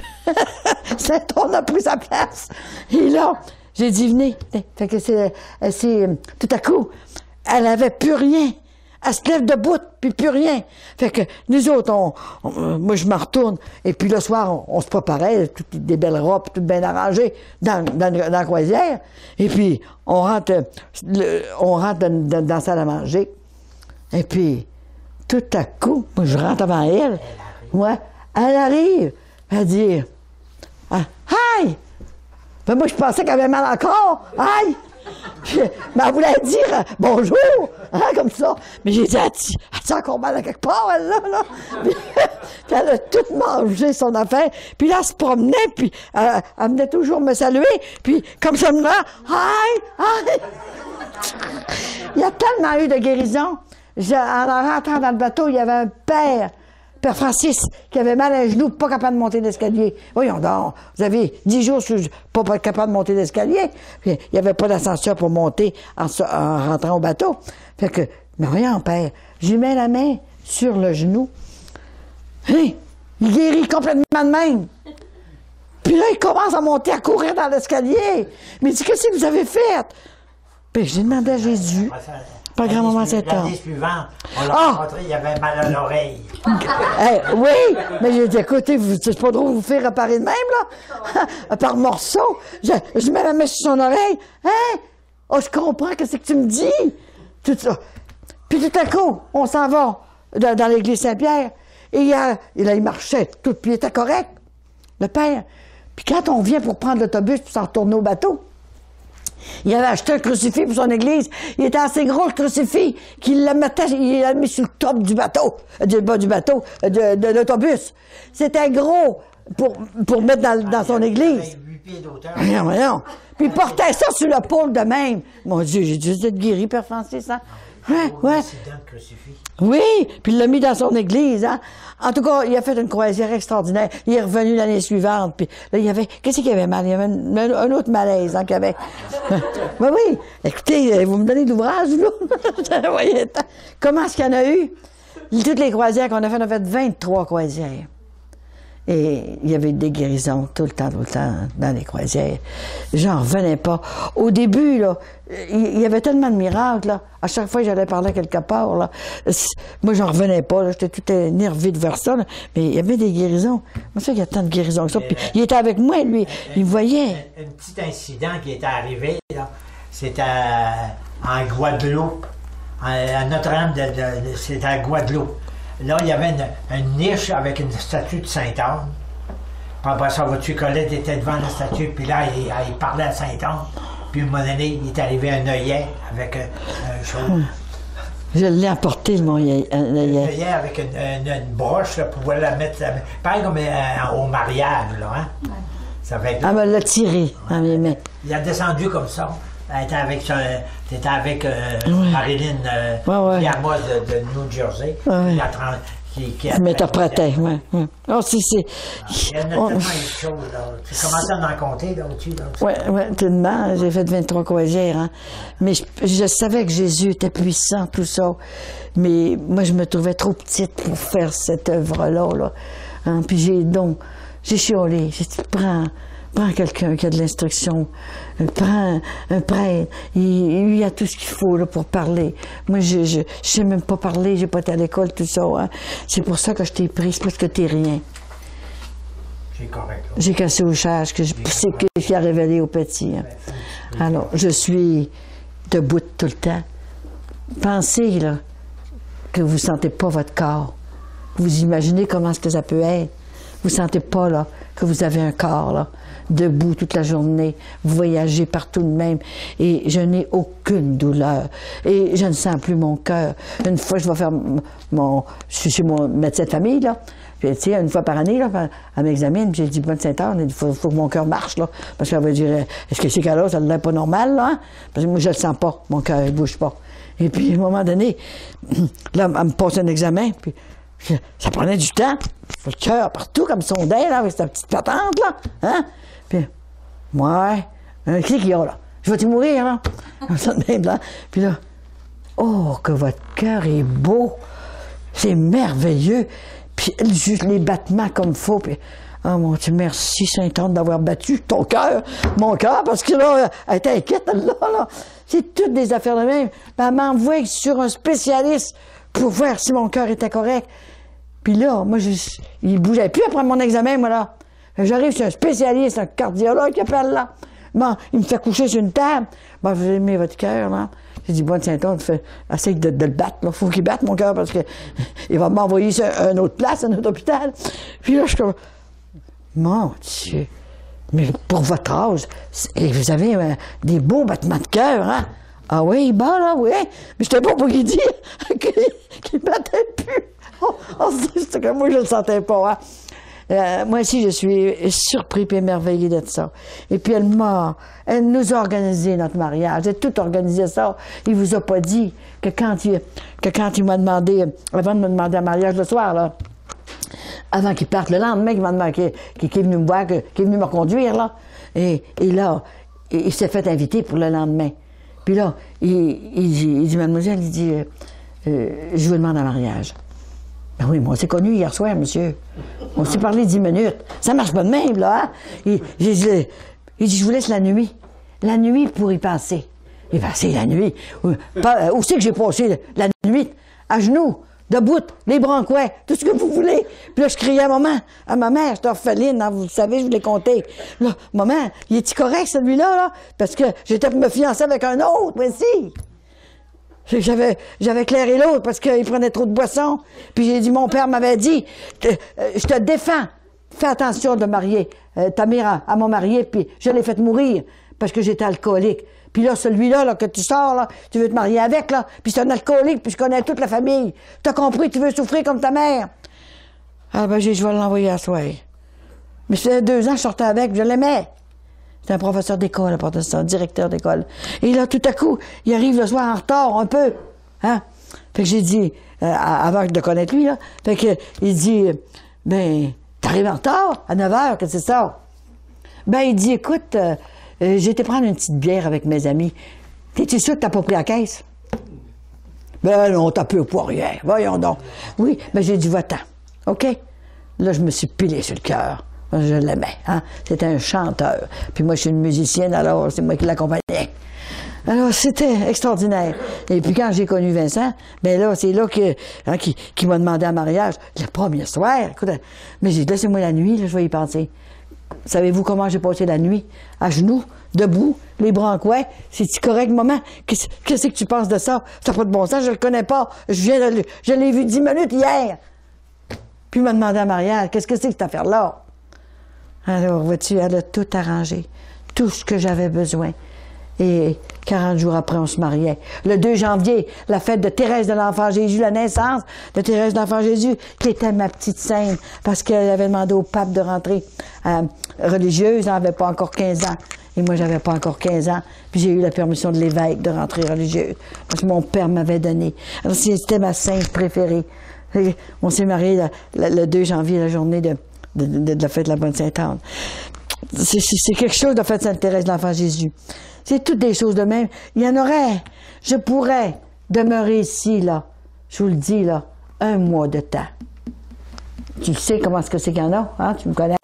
[SPEAKER 1] On a pris sa place. Et là, j'ai dit, venez. Fait que c'est, c'est, tout à coup, elle avait plus rien. Elle se lève debout, puis plus rien. Fait que nous autres, on, on, moi, je me retourne, et puis le soir, on, on se préparait, toutes des belles robes, toutes bien arrangées, dans, dans, dans la croisière. Et puis, on rentre, le, on rentre dans, dans, dans la salle à manger. Et puis, tout à coup, moi, je rentre avant elle. Ouais, elle arrive. Elle dit, ah, hi! Ben, moi, je pensais qu'elle avait mal encore. Aïe! Mais elle voulait dire bonjour, hein, comme ça. Mais j'ai dit, as-tu encore mal à quelque part, elle, là, là? Puis, puis elle a tout mangé, son affaire. Puis là, elle se promenait, puis elle, elle venait toujours me saluer. Puis, comme ça, me dit, hi, hi! Il y a tellement eu de guérison. Je, en rentrant dans le bateau, il y avait un père, Père Francis, qui avait mal à un genou, pas capable de monter l'escalier. Voyons donc, vous avez dix jours sur, pas, pas capable de monter l'escalier. Puis, il n'y avait pas d'ascenseur pour monter en, en rentrant au bateau. Fait que, mais voyons, père, j'ai mis la main sur le genou. Hein, il guérit complètement de même. Puis là, il commence à monter, à courir dans l'escalier. Mais il dit, qu'est-ce que vous avez fait? Puis j'ai demandé à Jésus. Pas grand-maman sept ans.
[SPEAKER 2] L'année suivante, on l'a rencontré, il avait mal à l'oreille.
[SPEAKER 1] Hey, oui, mais j'ai dit, écoutez, c'est pas drôle de vous faire réparer de même, là, par morceaux. Je, je mets la main sur son oreille. Hein? Oh, je comprends, qu'est-ce que tu me dis? Tout ça. Puis tout à coup, on s'en va dans, dans l'église Saint-Pierre. Et, il a, et là, il marchait, tout, puis il était correct, le père. Puis quand on vient pour prendre l'autobus pour s'en retourner au bateau, il avait acheté un crucifix pour son église. Il était assez gros, le crucifix, qu'il le mettait, il l'a mis sur le top du bateau, du bas du bateau, de, de l'autobus. C'était gros pour, pour mettre dans, dans son église.
[SPEAKER 2] huit pieds d'auteur.
[SPEAKER 1] Voyons, voyons. Puis il portait ça sur le pôle de même. Mon Dieu, j'ai dû être guéri, Père Francis, hein? Ouais, ouais. Oui, puis il l'a mis dans son église, hein. En tout cas, il a fait une croisière extraordinaire. Il est revenu l'année suivante, puis là, il y avait... Qu'est-ce qu'il y avait mal? Il y avait un, un autre malaise, hein, qu'il y avait. Ben oui, écoutez, vous me donnez de l'ouvrage, là? Voyez, comment est-ce qu'il y en a eu? Toutes les croisières qu'on a fait, on a fait vingt-trois croisières. Et il y avait des guérisons tout le temps, tout le temps, dans les croisières. J'en revenais pas. Au début, là, il y avait tellement de miracles, là. À chaque fois que j'allais parler quelque part, là, moi, j'en revenais pas, j'étais tout énervé de voir ça, là. Mais il y avait des guérisons. Moi, ça, il y a tant de guérisons que ça. Puis, il était avec moi, lui, il me voyait.
[SPEAKER 2] Un, un petit incident qui était arrivé, là, c'était en Guadeloupe, à Notre-Dame, de, de, de, c'était à Guadeloupe. Là, il y avait une, une niche avec une statue de Sainte-Anne. Puis après ça, voiture Colette était devant la statue, puis là, il, il parlait à Sainte-Anne. Puis à un moment donné, il est arrivé un œillet avec un, un chose.
[SPEAKER 1] Je l'ai apporté, mon œillet. Un
[SPEAKER 2] œillet avec une, une, une broche, là, pour pouvoir la mettre, pareil comme euh, au mariage, là, hein? Ouais. Ça fait
[SPEAKER 1] elle me l'a tiré dans mes mains.
[SPEAKER 2] Il a descendu comme ça. Elle était avec, euh, était avec euh, ouais. Marilyn euh, ouais, ouais. Yamos de, de New Jersey. Ouais. Qui, qui
[SPEAKER 1] m'interprétait, oui. Ouais. Oh, si, si.
[SPEAKER 2] Il y en a tellement de choses, là. Tu commençais à en compter, là, au-dessus, là.
[SPEAKER 1] Oui, oui, tellement. J'ai fait vingt-trois croisières, hein. Mais je, je savais que Jésus était puissant, tout ça. Mais moi, je me trouvais trop petite pour faire cette œuvre-là, là. Hein? Puis j'ai donc, j'ai chiolé. J'ai dit, prends. Prends quelqu'un qui a de l'instruction, prends un prêtre, il, il a tout ce qu'il faut là, pour parler. Moi, je ne sais même pas parler, j'ai pas été à l'école, tout ça. Hein. C'est pour ça que je t'ai prise, parce que t'es rien.
[SPEAKER 2] C'est correct.
[SPEAKER 1] J'ai cassé au charge, que c'est que qui a révélé au petit. Hein. Alors, je suis debout tout le temps. Pensez, là, que vous ne sentez pas votre corps. Vous imaginez comment est-ce que ça peut être. Vous ne sentez pas, là, que vous avez un corps, là, debout toute la journée. Vous voyagez partout de même. Et je n'ai aucune douleur. Et je ne sens plus mon cœur. Une fois, je vais faire mon... Je suis chez mon médecin de famille, là. Puis, tu sais, une fois par année, là, elle m'examine, puis j'ai dit, bonne Sainte-Anne, il faut, faut que mon cœur marche, là. Parce qu'elle va dire, est-ce que c'est qu'elle ça ne l'est pas normal, là? Hein? Parce que moi, je le sens pas. Mon cœur, il bouge pas. Et puis, à un moment donné, là, elle me passe un examen, puis ça prenait du temps. Le cœur partout, comme sondait, là, avec cette petite patente, là. Hein? Puis, ouais, un clic qu'il y a, là. Je vais-tu mourir, là? Comme ça de même, là. Puis là, oh, que votre cœur est beau. C'est merveilleux. Puis, juste les battements comme il faut. Puis, oh mon Dieu, merci, Sainte-Anne, d'avoir battu ton cœur, mon cœur, parce que là, elle était inquiète, là, là. C'est toutes des affaires de même. Puis, elle m'envoie sur un spécialiste pour voir si mon cœur était correct. Puis là, moi, je, il bougeait plus après mon examen, moi, là. J'arrive sur un spécialiste, un cardiologue qui appelle, là. Bon, il me fait coucher sur une table. Bon, vous aimez votre cœur, là. J'ai dit, bonne Sainte-Anne, essaye de, de le battre, là. Faut qu'il batte mon cœur parce que il va m'envoyer sur une autre place, un autre hôpital. Puis là, je suis comme, mon Dieu. Mais pour votre âge, vous avez euh, des beaux battements de cœur, hein? Ah oui, il bat, là, oui. Mais j'étais pas pour qu'il dise qu'il ne battait plus. Oh, oh, c'est que moi, je le sentais pas, hein. Euh, moi aussi, je suis surpris et émerveillé de ça. Et puis, elle m'a, elle nous a organisé notre mariage. Elle a tout organisé ça. Il vous a pas dit que quand il, que quand il m'a demandé, avant de me demander un mariage le soir, là, avant qu'il parte le lendemain, qu'il m'a demandé, qu'il qu est venu me voir, qu'il est venu me reconduire, là. Et, et là, il, il s'est fait inviter pour le lendemain. Puis là, il, il, dit, il dit, mademoiselle, il dit, euh, euh, je vous demande un mariage. Ben oui, mais on s'est connus hier soir, monsieur. On s'est parlé dix minutes. Ça marche pas de même, là, hein? Il, il, il, il dit, je vous laisse la nuit. La nuit pour y passer. Y passer la nuit. Où, où c'est que j'ai passé la nuit? À genoux, debout, les bras en coin, tout ce que vous voulez. Puis là, je criais à maman, à ma mère, j'étais orpheline, hein, vous le savez, je vous l'ai compté. Là, maman, il est-il correct, celui-là, là? Parce que j'étais pour me fiancer avec un autre, moi aussi. J'avais, j'avais éclairé l'autre parce qu'il prenait trop de boissons. Puis j'ai dit, mon père m'avait dit, euh, je te défends, fais attention de marier euh, Tamira à mon marié, puis je l'ai fait mourir parce que j'étais alcoolique. Puis là, celui-là, là, que tu sors, là, tu veux te marier avec, là, puis c'est un alcoolique, puis je connais toute la famille. T'as compris, tu veux souffrir comme ta mère. Ah ben, j'ai dit, je vais l'envoyer à soi. Mais ça faisait deux ans que je sortais avec, je l'aimais. C'est un professeur d'école, à part de ça, directeur d'école. Et là, tout à coup, il arrive le soir en retard, un peu. Hein? Fait que j'ai dit, euh, avant de connaître lui, là, fait que, il dit, ben, t'arrives en retard, à neuf heures, qu'est-ce que c'est ça? Ben, il dit, écoute, euh, euh, j'ai été prendre une petite bière avec mes amis. T'es-tu sûr que t'as pas pris la caisse? Ben non, t'as peu pour rien. Voyons donc. Oui, ben j'ai dit, va-t'en. OK? là, je me suis pilé sur le cœur. Je l'aimais, hein. C'était un chanteur. Puis moi, je suis une musicienne, alors c'est moi qui l'accompagnais. Alors, c'était extraordinaire. Et puis, quand j'ai connu Vincent, ben là, c'est là que, hein, qui, qui m'a demandé en mariage. Le premier soir, écoute, mais j'ai dit, laissez-moi la nuit, là, je vais y penser. Savez-vous comment j'ai passé la nuit? À genoux, debout, les bras en coin. C'est-tu correct, maman? Qu'est-ce que tu penses de ça? Ça n'a pas de bon sens, je le connais pas. Je viens de, je l'ai vu dix minutes hier. Puis, il m'a demandé en mariage, qu'est-ce que c'est que cette affaire-là? Alors, vois-tu, elle a tout arrangé. Tout ce que j'avais besoin. Et quarante jours après, on se mariait. Le deux janvier, la fête de Thérèse de l'Enfant Jésus, la naissance de Thérèse de l'Enfant Jésus, qui était ma petite sainte, parce qu'elle avait demandé au pape de rentrer euh, religieuse, elle n'avait pas encore quinze ans. Et moi, j'avais pas encore quinze ans. Puis j'ai eu la permission de l'évêque de rentrer religieuse, parce que mon père m'avait donné. Alors, c'était ma sainte préférée. Et on s'est mariés le, le, le deux janvier, la journée de, de, de, de la fête de la Bonne Sainte-Anne. C'est quelque chose de fête de Sainte Thérèse de l'Enfant Jésus. C'est toutes des choses de même. Il y en aurait. Je pourrais demeurer ici, là. Je vous le dis, là, un mois de temps. Tu sais comment est-ce que c'est qu'il y en a, hein? Tu me connais.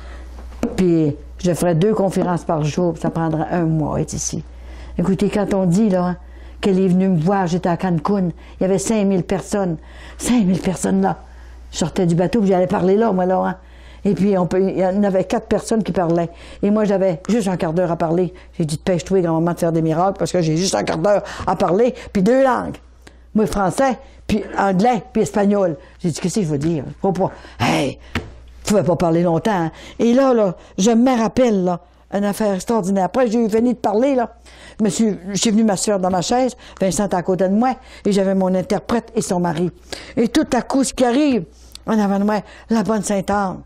[SPEAKER 1] Puis, je ferais deux conférences par jour, ça prendrait un mois être ici. Écoutez, quand on dit, là, hein, qu'elle est venue me voir, j'étais à Cancun, il y avait cinq mille personnes. cinq mille personnes, là. Je sortais du bateau, puis j'allais parler là, moi, là, hein. Et puis, on peut, il y en avait quatre personnes qui parlaient. Et moi, j'avais juste un quart d'heure à parler. J'ai dit, pêche-toi grand-maman de faire des miracles, parce que j'ai juste un quart d'heure à parler, puis deux langues. Moi, français, puis anglais, puis espagnol. J'ai dit, qu'est-ce que je veux dire? Faut pas, hey, tu pouvais pas parler longtemps, hein? Et là, là, je me rappelle, là, une affaire extraordinaire. Après, j'ai eu fini de parler, là. Je suis, je suis venue m'asseoir dans ma chaise, Vincent à côté de moi, et j'avais mon interprète et son mari. Et tout à coup, ce qui arrive, en avant de moi, la Bonne Sainte-Anne.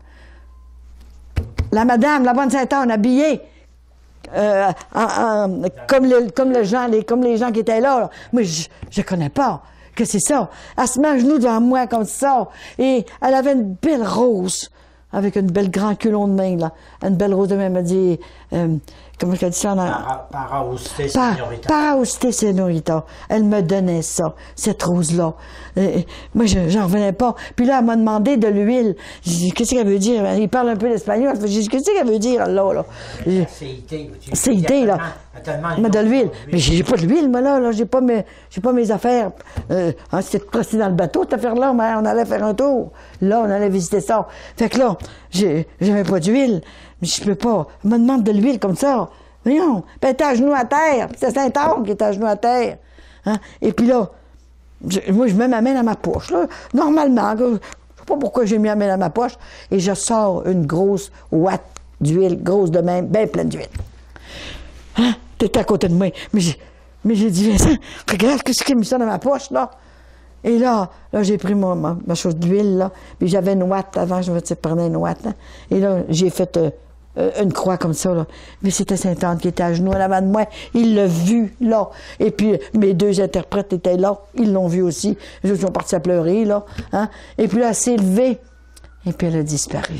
[SPEAKER 1] La madame, la Bonne Sainte-Anne, habillée, euh, en, en, comme, le, comme, le gens, les, comme les gens qui étaient là. là. Moi, je ne connais pas que c'est ça. Elle se met à genoux devant moi comme ça. Et elle avait une belle rose, avec une belle grand culon de main, là. Une belle rose de main, elle m'a dit, euh, comment elle dit ça?
[SPEAKER 2] Para, Parausté
[SPEAKER 1] Senorita. Parausté Senorita. Elle me donnait ça, cette rose-là. Moi, je j'en revenais pas. Puis là, elle m'a demandé de l'huile. J'ai dit, qu'est-ce qu'elle veut dire? Il parle un peu d'espagnol. J'ai dit, qu'est-ce qu'elle veut dire, là, là?
[SPEAKER 2] C'est idée.
[SPEAKER 1] C'est idée, là. Mais de l'huile. Mais j'ai pas de l'huile, moi, là. là. J'ai pas mes, j'ai pas mes affaires. Euh, hein, c'était resté dans le bateau, cette affaire-là. Mais on allait faire un tour. Là, on allait visiter ça. Fait que là, j'avais pas d'huile. Mais je peux pas. Elle me demande de l'huile comme ça. Voyons. Puis elle était à genoux à terre. C'est Saint-Anne qui était à genoux à terre. Hein? Et puis là, je, moi, je mets ma main dans ma poche, là. Normalement, je ne sais pas pourquoi j'ai mis ma main dans ma poche. Et je sors une grosse ouate d'huile, grosse de même, bien pleine d'huile. Hein? T'étais à côté de moi. Mais j'ai, mais j'ai dit, Vincent, regarde, qu'est-ce qui a mis ça dans ma poche, là? Et là, là, j'ai pris mon, ma, ma chose d'huile, là. Puis j'avais une ouate avant, je me prenais une ouate, là. Et là, j'ai fait euh, une croix comme ça, là. Mais c'était Sainte-Anne qui était à genoux en avant de moi. Il l'a vu, là. Et puis, mes deux interprètes étaient là. Ils l'ont vu aussi. Ils sont partis à pleurer, là. Hein? Et puis là, elle s'est levée. Et puis, elle a disparu.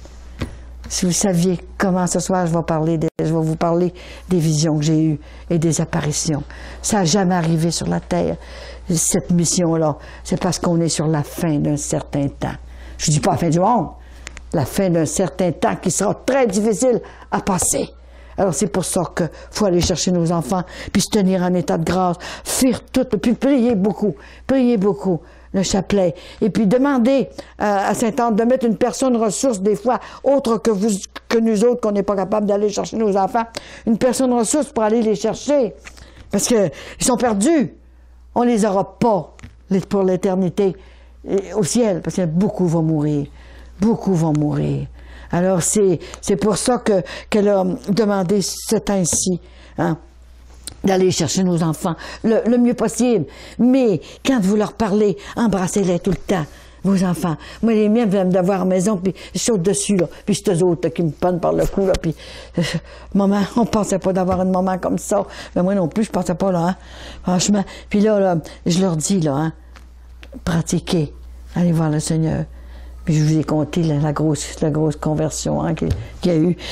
[SPEAKER 1] Si vous saviez comment ce soir je vais parler, de, je vais vous parler des visions que j'ai eues et des apparitions. Ça n'a jamais arrivé sur la Terre, cette mission-là. C'est parce qu'on est sur la fin d'un certain temps. Je ne dis pas la fin du monde, la fin d'un certain temps qui sera très difficile à passer. Alors c'est pour ça qu'il faut aller chercher nos enfants, puis se tenir en état de grâce, faire tout, puis prier beaucoup, prier beaucoup. Le chapelet. Et puis demander à, à Sainte-Anne de mettre une personne ressource, des fois, autre que vous, que nous autres, qu'on n'est pas capable d'aller chercher nos enfants. Une personne ressource pour aller les chercher. Parce qu'ils sont perdus. On les aura pas pour l'éternité au ciel, parce que beaucoup vont mourir. Beaucoup vont mourir. Alors, c'est pour ça que qu'elle a demandé ce temps-ci, hein, d'aller chercher nos enfants le, le mieux possible. Mais quand vous leur parlez, embrassez-les tout le temps, vos enfants. Moi, les miens viennent d'avoir à la maison, puis je saute dessus, là. Puis c'est eux autres là, qui me prennent par le cou, là. Puis, euh, maman, on pensait pas d'avoir une maman comme ça. Mais moi non plus, je pensais pas, là, hein. Franchement. Puis là, là, je leur dis, là, hein, pratiquez. Allez voir le Seigneur. Puis je vous ai conté la, la, grosse, la grosse conversion hein, qu'il y a eu.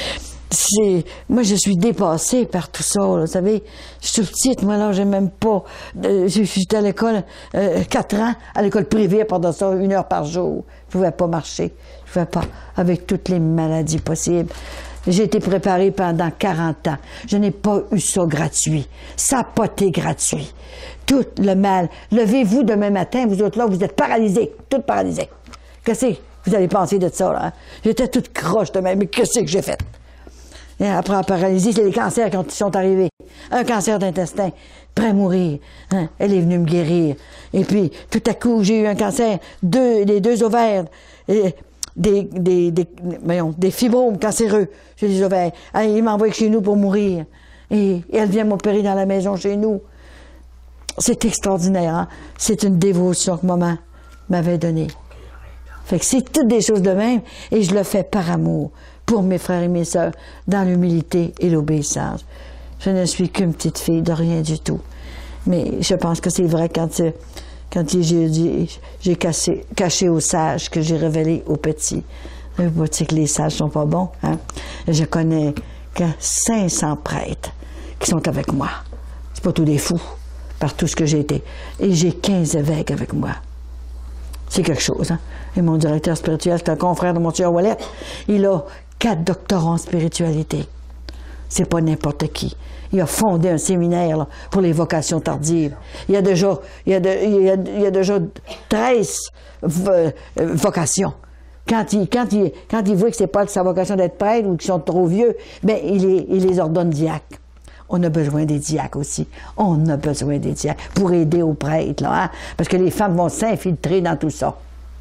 [SPEAKER 1] moi, je suis dépassée par tout ça, là, vous savez. Je suis petite, moi, là, j'ai même pas... Euh, J'étais à l'école euh, quatre ans, à l'école privée, pendant ça, une heure par jour. Je pouvais pas marcher. Je pouvais pas, avec toutes les maladies possibles. J'ai été préparée pendant quarante ans. Je n'ai pas eu ça gratuit. Ça n'a pas été gratuit. Tout le mal. Levez-vous demain matin, vous autres là, vous êtes paralysés, toutes paralysées. Qu'est-ce que vous allez penser de ça, là? Hein? J'étais toute croche de même, mais qu'est-ce que j'ai fait? Et après la paralysie, c'est les cancers qui sont arrivés. Un cancer d'intestin, prêt à mourir. Hein? Elle est venue me guérir. Et puis, tout à coup, j'ai eu un cancer, deux, les deux ovaires, et des, des, des, voyons, des fibromes cancéreux chez les ovaires. Ah, il m'envoie chez nous pour mourir. Et, et elle vient m'opérer dans la maison chez nous. C'est extraordinaire, hein? C'est une dévotion que maman m'avait donnée. Fait que c'est toutes des choses de même, et je le fais par amour, pour mes frères et mes sœurs, dans l'humilité et l'obéissance. Je ne suis qu'une petite fille de rien du tout. Mais je pense que c'est vrai quand, quand j'ai caché, caché aux sages que j'ai révélé aux petits. Je ne veux pas dire que les sages sont pas bons, hein? Je connais que cinq cents prêtres qui sont avec moi. C'est pas tous des fous, par tout ce que j'ai été. Et j'ai quinze évêques avec moi. C'est quelque chose, hein? Et mon directeur spirituel, c'est un confrère de mon tueur Wallet. Il a quatre doctorats en spiritualité. C'est pas n'importe qui. Il a fondé un séminaire là, pour les vocations tardives. Il y a déjà, il y a de, il y a, il y a déjà treize euh, vocations. Quand il, quand, il, quand il voit que c'est pas sa vocation d'être prêtre ou qu'ils sont trop vieux, bien, il les, il les ordonne diacres. On a besoin des diacres aussi. On a besoin des diacres pour aider aux prêtres, là, hein? Parce que les femmes vont s'infiltrer dans tout ça.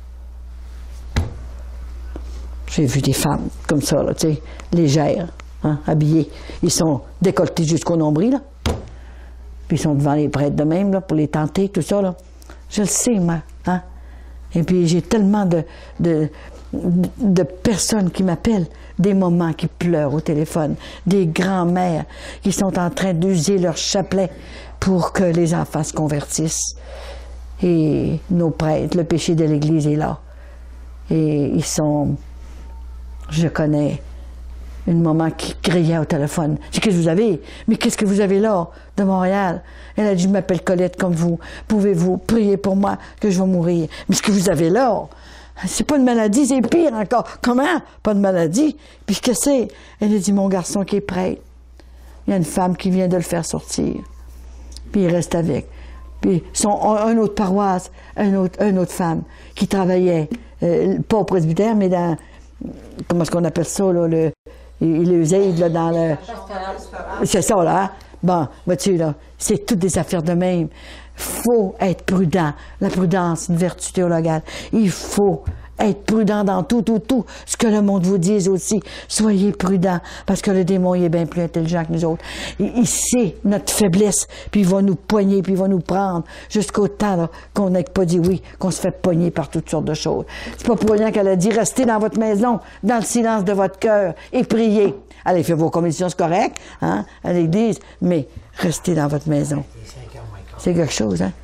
[SPEAKER 1] J'ai vu des femmes comme ça, là, tu sais, légères, hein, habillées. Ils sont décolletés jusqu'au nombril, là. Puis ils sont devant les prêtres de même, là, pour les tenter, tout ça, là. Je le sais, moi, hein. Et puis j'ai tellement de, de, de personnes qui m'appellent, des mamans qui pleurent au téléphone, des grands-mères qui sont en train d'user leur chapelet pour que les enfants se convertissent. Et nos prêtres, le péché de l'Église est là. Et ils sont... Je connais une maman qui criait au téléphone. Je dis, qu'est-ce que vous avez? Mais qu'est-ce que vous avez là, de Montréal? Elle a dit, je m'appelle Colette comme vous. Pouvez-vous prier pour moi que je vais mourir? Mais ce que vous avez là, c'est pas une maladie, c'est pire encore. Comment? Pas de maladie. Puis qu'est-ce que c'est? Elle a dit, mon garçon qui est prêt. Il y a une femme qui vient de le faire sortir. Puis il reste avec. Puis son, un autre paroisse, un autre, une autre femme qui travaillait, euh, pas au presbytère, mais dans... Comment est-ce qu'on appelle ça, là, le, il les aide, là, dans le... C'est ça, là, hein? Bon, vois-tu, là, c'est toutes des affaires de même. Faut être prudent. La prudence, une vertu théologale. Il faut être prudent dans tout, tout, tout. Ce que le monde vous dise aussi. Soyez prudent, parce que le démon, il est bien plus intelligent que nous autres. Il, il sait notre faiblesse, puis il va nous poigner, puis il va nous prendre jusqu'au temps qu'on n'ait pas dit oui, qu'on se fait pogner par toutes sortes de choses. C'est pas pour rien qu'elle a dit, restez dans votre maison, dans le silence de votre cœur, et priez. Allez, faites vos commissions, c'est correct, hein, à l'église, mais restez dans votre maison. C'est quelque chose, hein?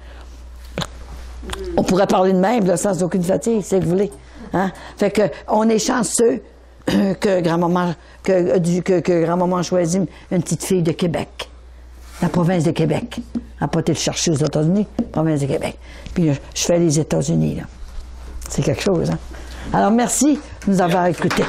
[SPEAKER 1] On pourrait parler de même, là, sans aucune fatigue, si vous voulez. Hein? Fait que, on est chanceux que grand-maman que, que, que grand-maman choisit une petite fille de Québec, la province de Québec. Elle n'a pas été le chercher aux États-Unis, province de Québec. Puis je fais les États-Unis, là. C'est quelque chose, hein? Alors, merci de nous avoir écoutés.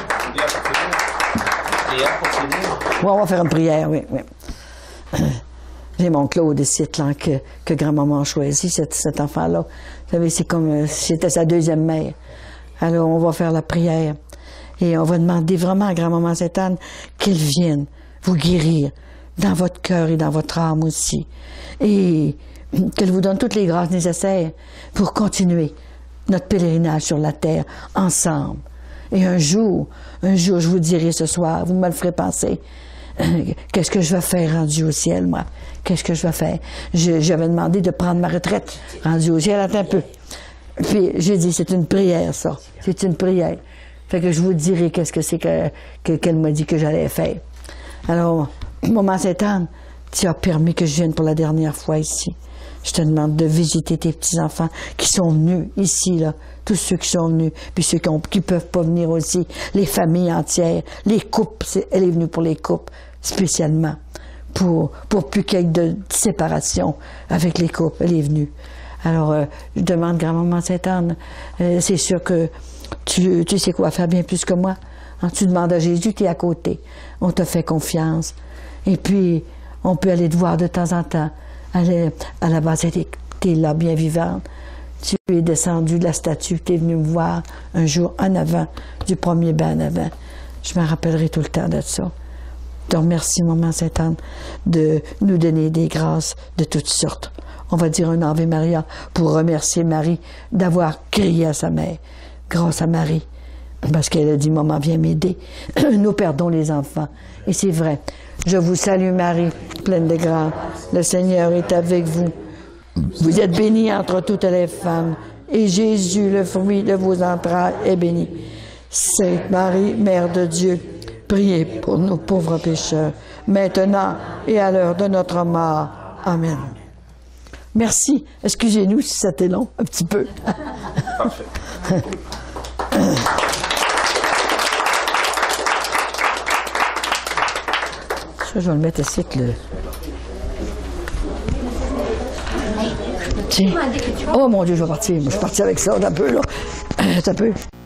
[SPEAKER 1] Oui, on va faire une prière, oui, oui. J'ai mon Claude ici, là, que, que grand-maman a choisi, cet, cet enfant-là. Vous savez, c'est comme si c'était sa deuxième mère. Alors, on va faire la prière. Et on va demander vraiment à grand-maman Sainte-Anne qu'elle vienne vous guérir dans votre cœur et dans votre âme aussi. Et qu'elle vous donne toutes les grâces nécessaires pour continuer notre pèlerinage sur la terre ensemble. Et un jour, un jour, je vous dirai ce soir, vous me le ferez penser, qu'est-ce que je vais faire rendu au ciel, moi? Qu'est-ce que je vais faire? J'avais demandé de prendre ma retraite, rendu au ciel, attends un peu. Puis j'ai dit, c'est une prière, ça. C'est une prière. Fait que je vous dirai qu'est-ce que c'est que, que, qu'elle m'a dit que j'allais faire. Alors, maman Sainte-Anne, tu as permis que je vienne pour la dernière fois ici. Je te demande de visiter tes petits-enfants qui sont venus ici, là. Tous ceux qui sont venus, puis ceux qui ne qui peuvent pas venir aussi. Les familles entières, les couples. Est, elle est venue pour les couples, spécialement. Pour, pour plus qu'il y ait de séparation avec les couples. Elle est venue. Alors, euh, je demande grand-maman Sainte-Anne, euh, c'est sûr que tu, tu sais quoi faire bien plus que moi. Hein, tu demandes à Jésus, tu es à côté. On te fait confiance. Et puis, on peut aller te voir de temps en temps. Aller à la base, tu es là, bien vivante. Tu es descendu de la statue, tu es venu me voir un jour en avant, du premier bain en avant. Je me rappellerai tout le temps de ça. Je te remercie, Maman Sainte-Anne, de nous donner des grâces de toutes sortes. On va dire un Ave Maria pour remercier Marie d'avoir crié à sa mère. Grâce à Marie. Parce qu'elle a dit, maman, viens m'aider. Nous perdons les enfants. Et c'est vrai. Je vous salue, Marie, pleine de grâce. Le Seigneur est avec vous. Vous êtes bénie entre toutes les femmes. Et Jésus, le fruit de vos entrailles, est béni. Sainte Marie, Mère de Dieu, priez pour nous pauvres pécheurs, maintenant et à l'heure de notre mort. Amen. Merci. Excusez-nous si c'était long, un petit peu.
[SPEAKER 3] Parfait.
[SPEAKER 1] Ça, je vais le mettre ici, le... Tiens. Oh mon Dieu, je vais partir. Moi, je suis partie avec ça, un peu, là. Un peu.